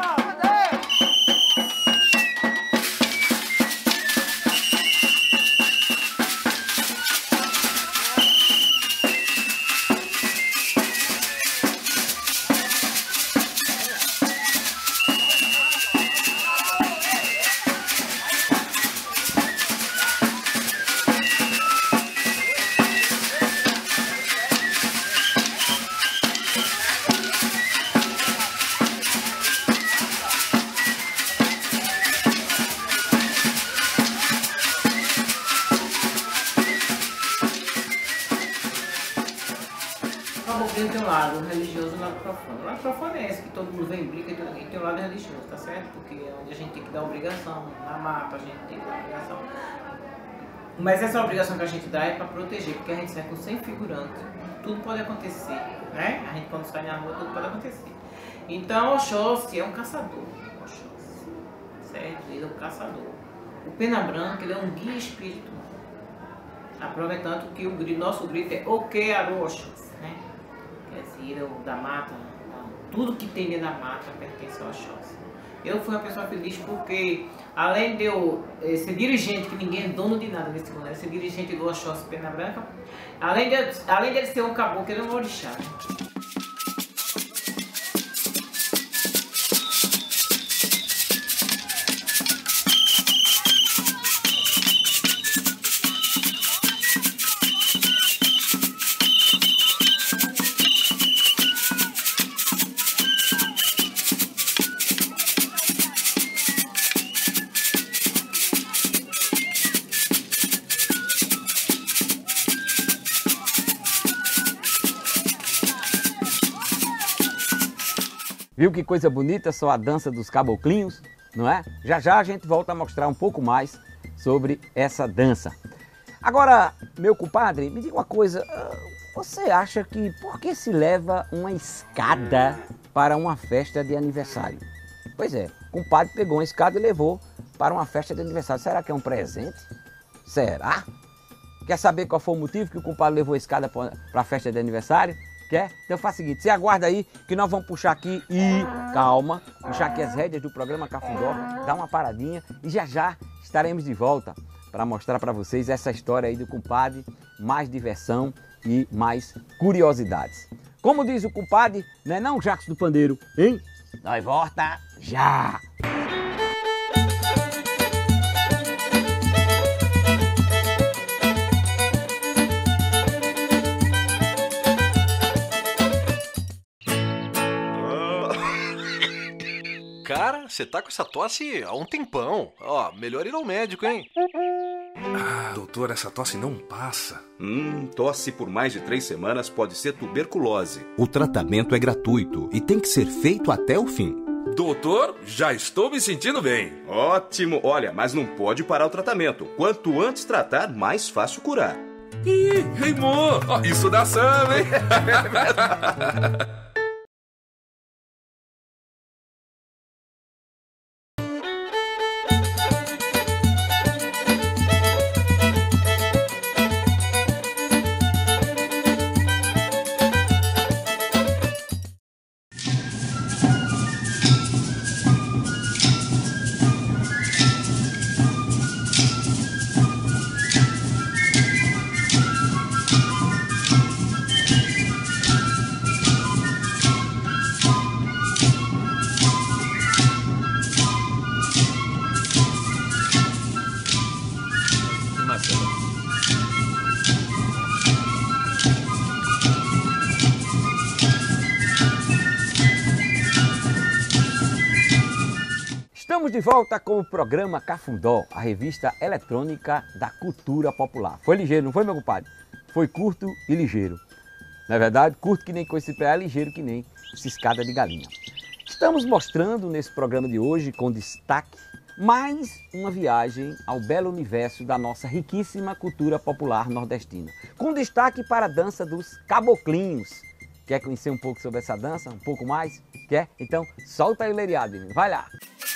Tem um lado religioso e um lado profano. O lado profano é esse, que todo mundo vem, brinca e tudo aqui. Tem um lado religioso, tá certo? Porque é onde a gente tem que dar obrigação, na mata a gente tem que dar obrigação. Mas essa obrigação que a gente dá é para proteger, porque a gente sai com cem figurantes. Tudo pode acontecer, né? A gente quando sai na rua, tudo pode acontecer. Então, Oxóssi é um caçador. Oxóssi, certo? Ele é um caçador. O Pena Branca, ele é um guia espiritual. A prova é tanto que o grito, nosso grito é Oquearoxóssi, né? Quer dizer, o da mata, tudo que tem dentro da mata pertence ao Oxóssi. Eu fui uma pessoa feliz porque, além de eu eh, ser dirigente, que ninguém é dono de nada nesse mundo, ser dirigente do Oxóssi Pena Branca, além de, além de ele ser um caboclo, ele é um orixá. Viu que coisa bonita só a dança dos caboclinhos, não é? Já já a gente volta a mostrar um pouco mais sobre essa dança. Agora, meu compadre, me diga uma coisa, você acha que por que se leva uma escada para uma festa de aniversário? Pois é, o compadre pegou uma escada e levou para uma festa de aniversário. Será que é um presente? Será? Quer saber qual foi o motivo que o compadre levou a escada para a festa de aniversário? Quer? Então faz o seguinte, você aguarda aí que nós vamos puxar aqui e calma, puxar aqui as rédeas do programa Cafundó, dar uma paradinha e já já estaremos de volta para mostrar para vocês essa história aí do compadre, mais diversão e mais curiosidades. Como diz o compadre, não é não, Jacques do Pandeiro, hein? Nós volta já! Cara, você tá com essa tosse há um tempão. Ó, melhor ir ao médico, hein? Ah, doutor, essa tosse não passa. Hum, tosse por mais de três semanas pode ser tuberculose. O tratamento é gratuito e tem que ser feito até o fim. Doutor, já estou me sentindo bem. Ótimo. Olha, mas não pode parar o tratamento. Quanto antes tratar, mais fácil curar. Ih, rimou. Oh, isso dá samba, hein? Estamos de volta com o programa Cafundó, a revista eletrônica da cultura popular. Foi ligeiro, não foi, meu compadre? Foi curto e ligeiro. Na verdade, curto que nem coice de pé, ligeiro que nem ciscada de galinha. Estamos mostrando nesse programa de hoje, com destaque, mais uma viagem ao belo universo da nossa riquíssima cultura popular nordestina. Com destaque para a dança dos caboclinhos. Quer conhecer um pouco sobre essa dança? Um pouco mais? Quer? Então solta aí o leriado, menino. Vai lá!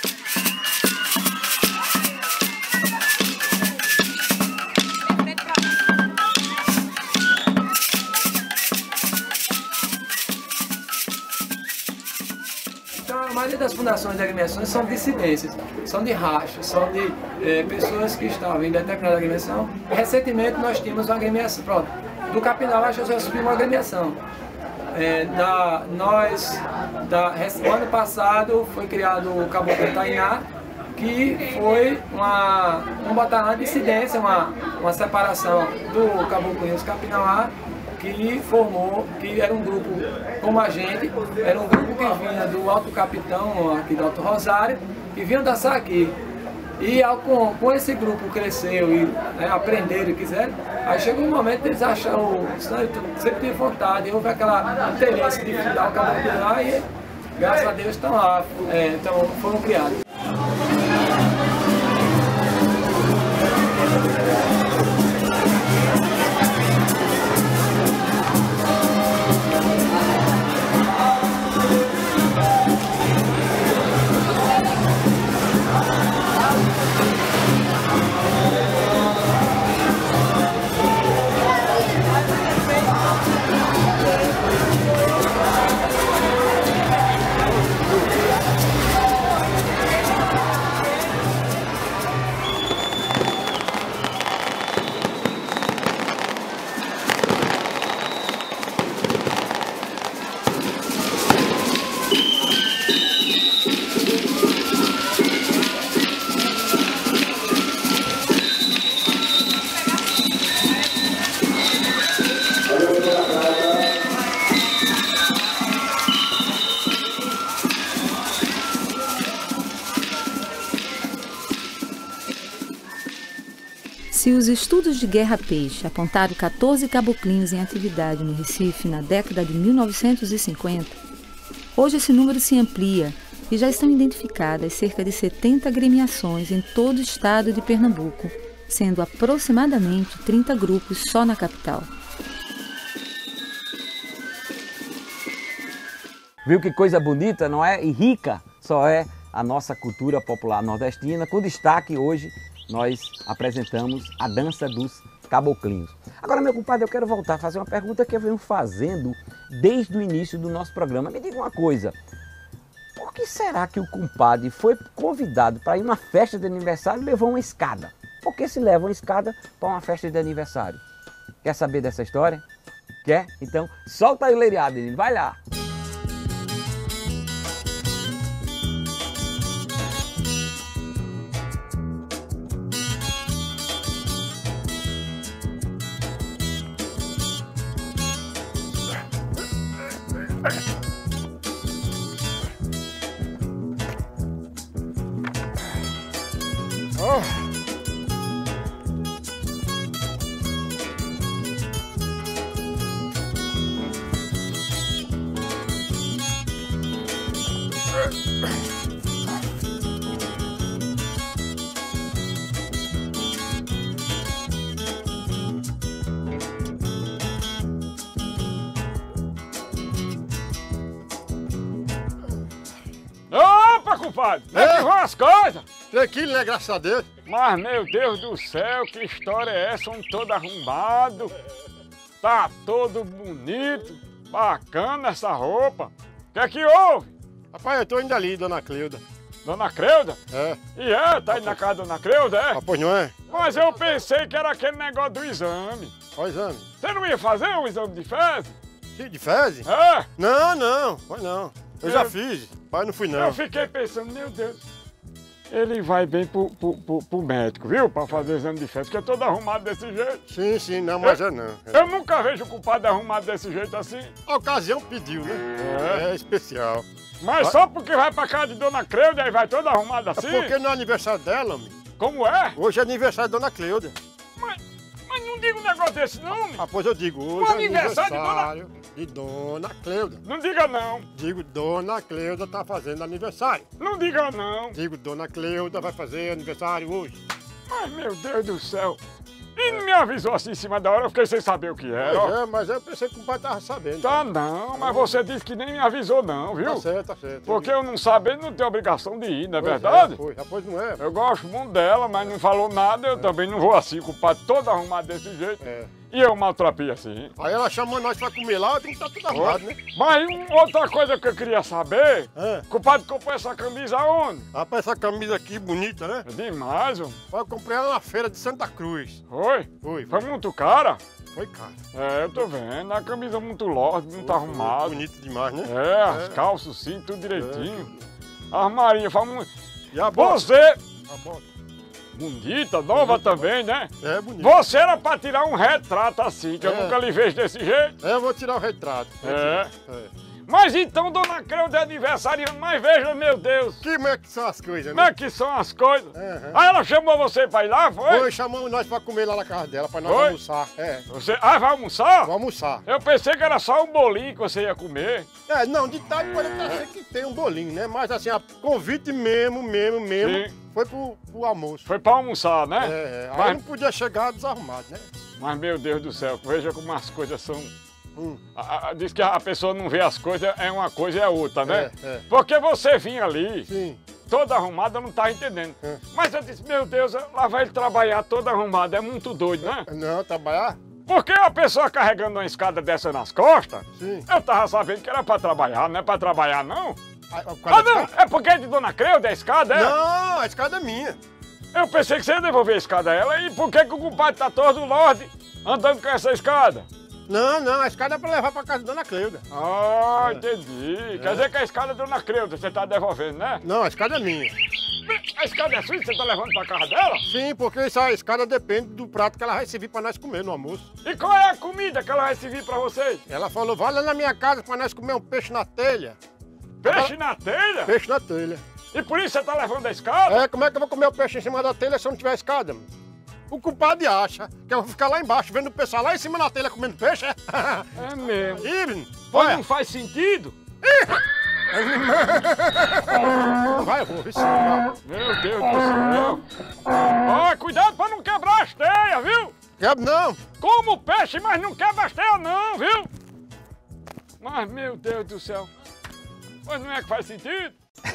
A maioria das fundações de agremiações são dissidências, são de rachas, são de é, pessoas que estavam em determinada agremiação. Recentemente nós tínhamos uma agremiação, pronto, do Capinalá eu já subi uma agremiação. É, da, nós, da, no ano passado foi criado o Caboclo Tainá, que foi uma, um batalhão de dissidência, uma, uma separação do Caboclo e os Capinalá, que formou, que era um grupo como a gente, era um grupo que vinha do Alto Capitão, aqui do Alto Rosário, que vinha dançar aqui. E ao, com, com esse grupo cresceu e né, aprenderam e quiseram, aí chegou um momento que eles acharam, sempre tive vontade, houve aquela interesse de fundar o Caboclo lá e graças a Deus estão lá, é, então foram criados. Se os estudos de guerra peixe apontaram quatorze caboclinhos em atividade no Recife na década de mil novecentos e cinquenta, hoje esse número se amplia e já estão identificadas cerca de setenta agremiações em todo o estado de Pernambuco, sendo aproximadamente trinta grupos só na capital. Viu que coisa bonita, não é? E rica só é a nossa cultura popular nordestina, com destaque hoje nós apresentamos a dança dos caboclinhos. Agora, meu compadre, eu quero voltar a fazer uma pergunta que eu venho fazendo desde o início do nosso programa. Me diga uma coisa, por que será que o compadre foi convidado para ir numa festa de aniversário e levou uma escada? Por que se leva uma escada para uma festa de aniversário? Quer saber dessa história? Quer? Então solta aí o leiriado, ele vai lá! Opa, compadre! Como é que vão as coisas? Tranquilo, né? Graças a Deus. Mas, meu Deus do céu, que história é essa? Um todo arrumado, tá todo bonito, bacana essa roupa. O que é que houve? Rapaz, eu tô indo ali, dona Cleuda. Dona Creuda? É. E é? Tá indo na casa da Dona Creuda, é? Ah, pois não é? Mas eu pensei que era aquele negócio do exame. Qual exame? Você não ia fazer um exame de fezes? De, de fezes? É? Não, não, foi não. Eu, Eu- já fiz, pai, não fui não. Eu fiquei pensando, meu Deus, ele vai bem pro, pro, pro, pro médico, viu? Pra fazer exame de fezes, que é todo arrumado desse jeito. Sim, sim, não, mas é não. Eu nunca vejo o culpado arrumado desse jeito assim. A ocasião pediu, né? É. É especial. Mas Vai- só porque vai pra casa de Dona Creuda e vai todo arrumado assim? É porque não é aniversário dela, amigo. Como é? Hoje é aniversário da Dona Cleuda. Mas não diga um negócio desse não, homem. Ah, pois eu digo, O hoje é aniversário de aniversário de Dona Cleuda. Não diga não. Digo, Dona Cleuda tá fazendo aniversário. Não diga não. Digo, Dona Cleuda vai fazer aniversário hoje. Ai, meu Deus do céu. E não me avisou assim em cima da hora, eu fiquei sem saber o que era. Pois ó. é, mas eu pensei que o pai tava sabendo. Tá não, mas você disse que nem me avisou não, viu? Tá certo, tá certo. Porque eu não sabendo não tenho obrigação de ir, não é Pois verdade? É, pois, pois não é. Eu gosto muito dela, mas não falou nada, eu também não vou assim, culpado todo arrumado desse jeito. É. E eu maltrapei assim. Aí ela chamou nós pra comer lá, tem que estar tudo arrumado, né? Mas um- outra coisa que eu queria saber, É. culpado comprou essa camisa aonde? Rapaz, essa camisa aqui bonita, né? É demais, homem. Eu comprei ela na feira de Santa Cruz. Foi? Foi. Foi muito cara? Foi caro. É, eu tô vendo. A camisa muito lorde, muito arrumada. Bonito demais, né? É, as É. calças sim, tudo direitinho. As Marinhas, fala muito. E a bota? Você, A bota. bonita, nova também, né? É, bonito. Você era pra tirar um retrato assim, que eu É. nunca lhe vejo desse jeito. É, eu vou tirar o retrato. É. É. Mas então, Dona Creuda é aniversariante, mas veja, meu Deus. Que, como é que são as coisas, Como é né? que são as coisas? Uhum. Aí ela chamou você pra ir lá, foi? Foi, chamamos nós pra comer lá na casa dela, pra nós Foi? almoçar. É. Você, ah, vai almoçar? Vou almoçar. Eu pensei que era só um bolinho que você ia comer. É, não, de tarde pode até ser que tem um bolinho, né? Mas assim, a convite mesmo, mesmo, mesmo, Sim. foi pro, pro almoço. Foi pra almoçar, né? É, é. Aí Mas- não podia chegar desarrumado, né? Mas, meu Deus do céu, veja como as coisas são... Hum. A- a- diz que a pessoa não vê as coisas, é uma coisa e é outra, né? É, é. Porque você vinha ali, Sim. toda arrumada, eu não tava entendendo. É. Mas eu disse, meu Deus, lá vai ele trabalhar todo arrumado, é muito doido, né? Não, trabalhar? Porque a pessoa carregando uma escada dessa nas costas, Sim. eu tava sabendo que era pra trabalhar, não é pra trabalhar, não? Ah, o Ah, cara não, escada- é porque é de Dona Creuda a escada, é? Não, a escada é minha. Eu pensei que você ia devolver a escada a ela, e por que, que o compadre tá todo lorde andando com essa escada? Não, não, a escada é pra levar pra casa da Dona Cleuda. Ah, É. entendi. É. Quer dizer que a escada é Dona Creuda, você tá devolvendo, né? Não, a escada é minha. A escada é sua e você tá levando pra casa dela? Sim, porque essa escada depende do prato que ela vai servir pra nós comer no almoço. E qual é a comida que ela vai servir pra vocês? Ela falou, vai lá na minha casa pra nós comer um peixe na telha. Peixe na telha? Peixe na telha. E por isso você tá levando a escada? É, como é que eu vou comer o peixe em cima da telha se eu não tiver escada? Mano? O culpado acha que eu vou ficar lá embaixo vendo o pessoal lá em cima na telha comendo peixe, é? É mesmo. Ih, Pois não faz sentido. Não vai, eu vou, isso. Meu Deus do céu. Ó, cuidado pra não quebrar as teias, viu? Quebra não. Como peixe, mas não quebra as teias não, viu? Mas, meu Deus do céu. Pois não é que faz sentido?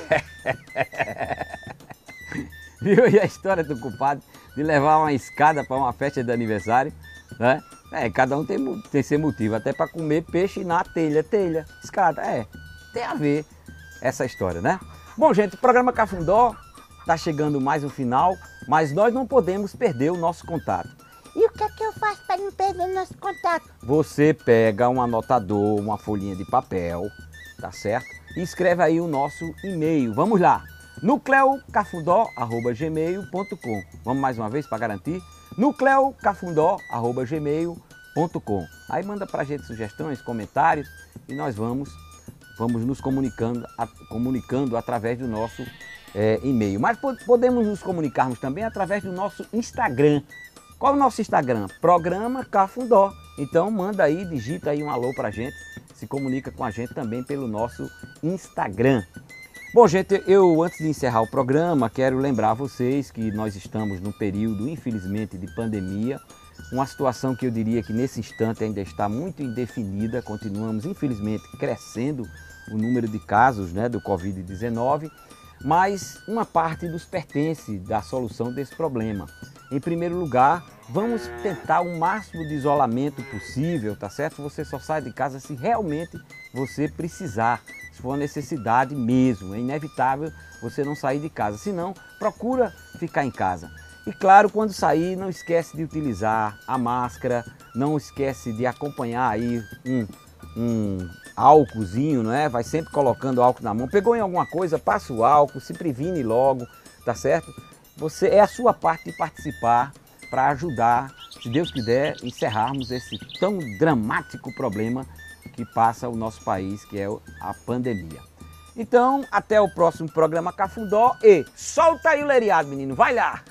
Viu? E a história do culpado de levar uma escada para uma festa de aniversário, né? É, cada um tem, tem seu motivo, até para comer peixe na telha, telha, escada, é, tem a ver essa história, né? Bom, gente, o programa Cafundó está chegando mais um final, mas nós não podemos perder o nosso contato. E o que é que eu faço para não perder o nosso contato? Você pega um anotador, uma folhinha de papel, tá certo? E escreve aí o nosso e-mail. Vamos lá, nucleo cafundó arroba gmail ponto com. Vamos mais uma vez para garantir? nucleo cafundó arroba gmail ponto com. Aí manda pra gente sugestões, comentários e nós vamos, vamos nos comunicando, a, comunicando através do nosso é, e-mail. Mas podemos nos comunicarmos também através do nosso Instagram. Qual é o nosso Instagram? Programa Cafundó. Então manda aí, digita aí um alô pra gente, se comunica com a gente também pelo nosso Instagram. Bom, gente, eu antes de encerrar o programa, quero lembrar vocês que nós estamos num período, infelizmente, de pandemia, uma situação que eu diria que nesse instante ainda está muito indefinida, continuamos, infelizmente, crescendo o número de casos, né, do covid dezenove, mas uma parte nos pertence da solução desse problema. Em primeiro lugar, vamos tentar o máximo de isolamento possível, tá certo? Você só sai de casa se realmente você precisar. Se for uma necessidade mesmo, é inevitável você não sair de casa, senão procura ficar em casa. E claro, quando sair, não esquece de utilizar a máscara, não esquece de acompanhar aí um, um álcoolzinho, não é? Vai sempre colocando álcool na mão, pegou em alguma coisa, passa o álcool, se previne logo, tá certo? Você, é a sua parte de participar para ajudar, se Deus quiser, encerrarmos esse tão dramático problema que passa o nosso país, que é a pandemia. Então, até o próximo programa Cafundó e solta aí o leriado, menino, vai lá!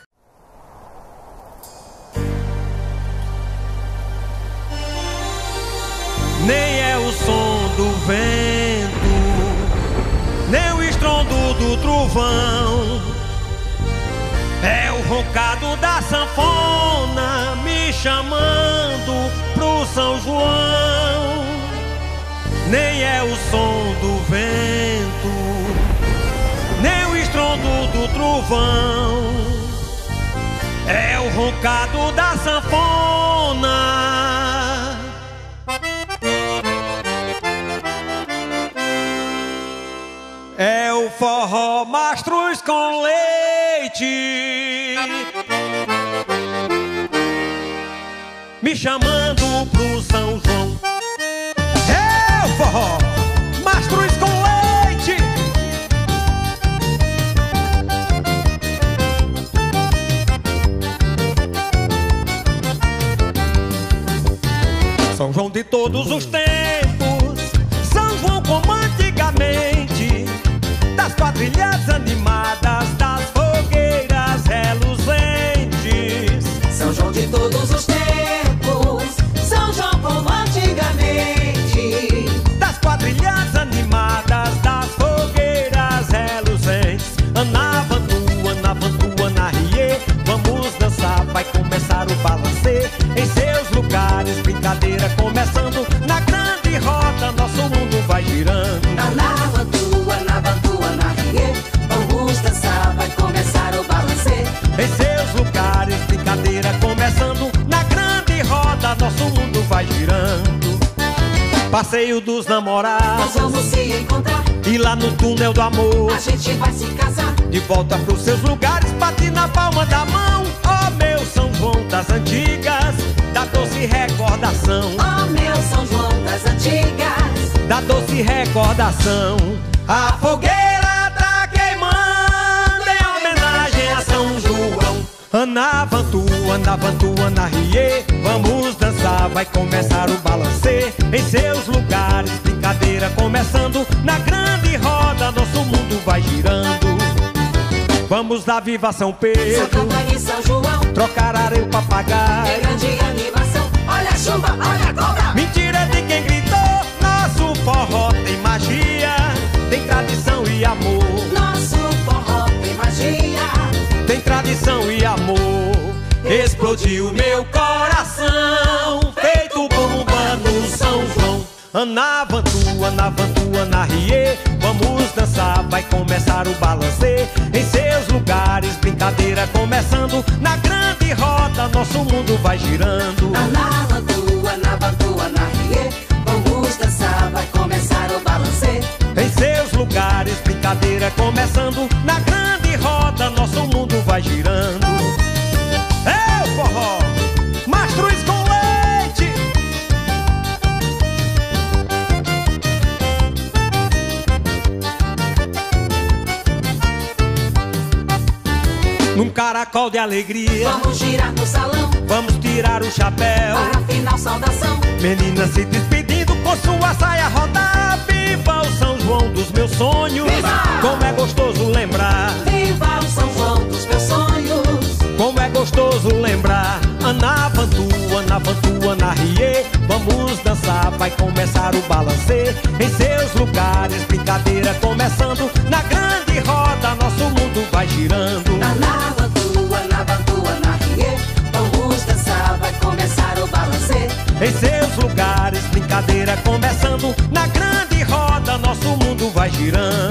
Nem é o som do vento, nem o estrondo do trovão, é o roncado da sanfona me chamando pro São João. Nem é o som do vento, nem o estrondo do trovão, é o roncado da sanfona. É o forró mastruz com leite me chamando pro São João. É o forró mastruz com leite São João de todos os tempos, São João como antigamente, das quadrilhas animadas, das fogueiras reluzentes. São João de todos os tempos, São João como antigamente, das quadrilhas animadas, das fogueiras reluzentes. Anavantu, anavantu, anarriê, vamos dançar, vai começar o balancê. Em seus lugares, brincadeira começando, na grande roda nosso mundo vai girando. Anavantu, anavantu, anarriê, vamos dançar, vai começar o balancê. Em seus lugares, brincadeira começando, na grande roda nosso mundo vai girando. Passeio dos namorados, nós vamos se encontrar, e lá no túnel do amor a gente vai se casar. De volta pros seus lugares, bate na palma da mão. Oh meu São João das antigas, da doce recordação. Oh meu São João das antigas, da doce recordação. A fogueira tá queimando em homenagem a São João. Anavantu, anavantu, anarriê, vamos dançar, vai começar o balancê. Em seus lugares, brincadeira começando, na grande roda nosso mundo vai girando. Vamos Vamos dar viva São Pedro, São Campanha e São João, trocar areia o papagaio. é grande animação. Olha a chuva, olha a cobra. Mentira de quem gritou, nosso forró tem magia, tem tradição e amor. Nosso forró tem magia, Tem tradição e amor. Explodiu meu coração, feito bomba no São João. Anavantu, Anavantu, Anarriê, vamos dançar, vai começar o balancê. Em seus lugares, brincadeira começando, na grande roda nosso mundo vai girando. Anavantu, Anavantu, Anarriê, vamos dançar, vai começar o balancê. Em seus lugares, brincadeira começando, na grande roda nosso mundo vai girando. É o forró, Mastruz com leite. Num caracol de alegria, Vamos girar no salão, vamos tirar o chapéu. para final saudação. Menina se despedindo com sua saia rodar. Viva o São João dos meus sonhos, Viva! como é gostoso lembrar. Viva o São João dos meus sonhos. Como é gostoso lembrar. Anavantu, Anavantu, Anarriê, vamos dançar, vai começar o balancê. Em seus lugares, brincadeira começando, na grande roda nosso mundo vai girando. Anavantu, Anavantu, Anarriê, vamos dançar, vai começar o balancê. Em seus lugares, brincadeira começando, na grande roda nosso mundo vai girando.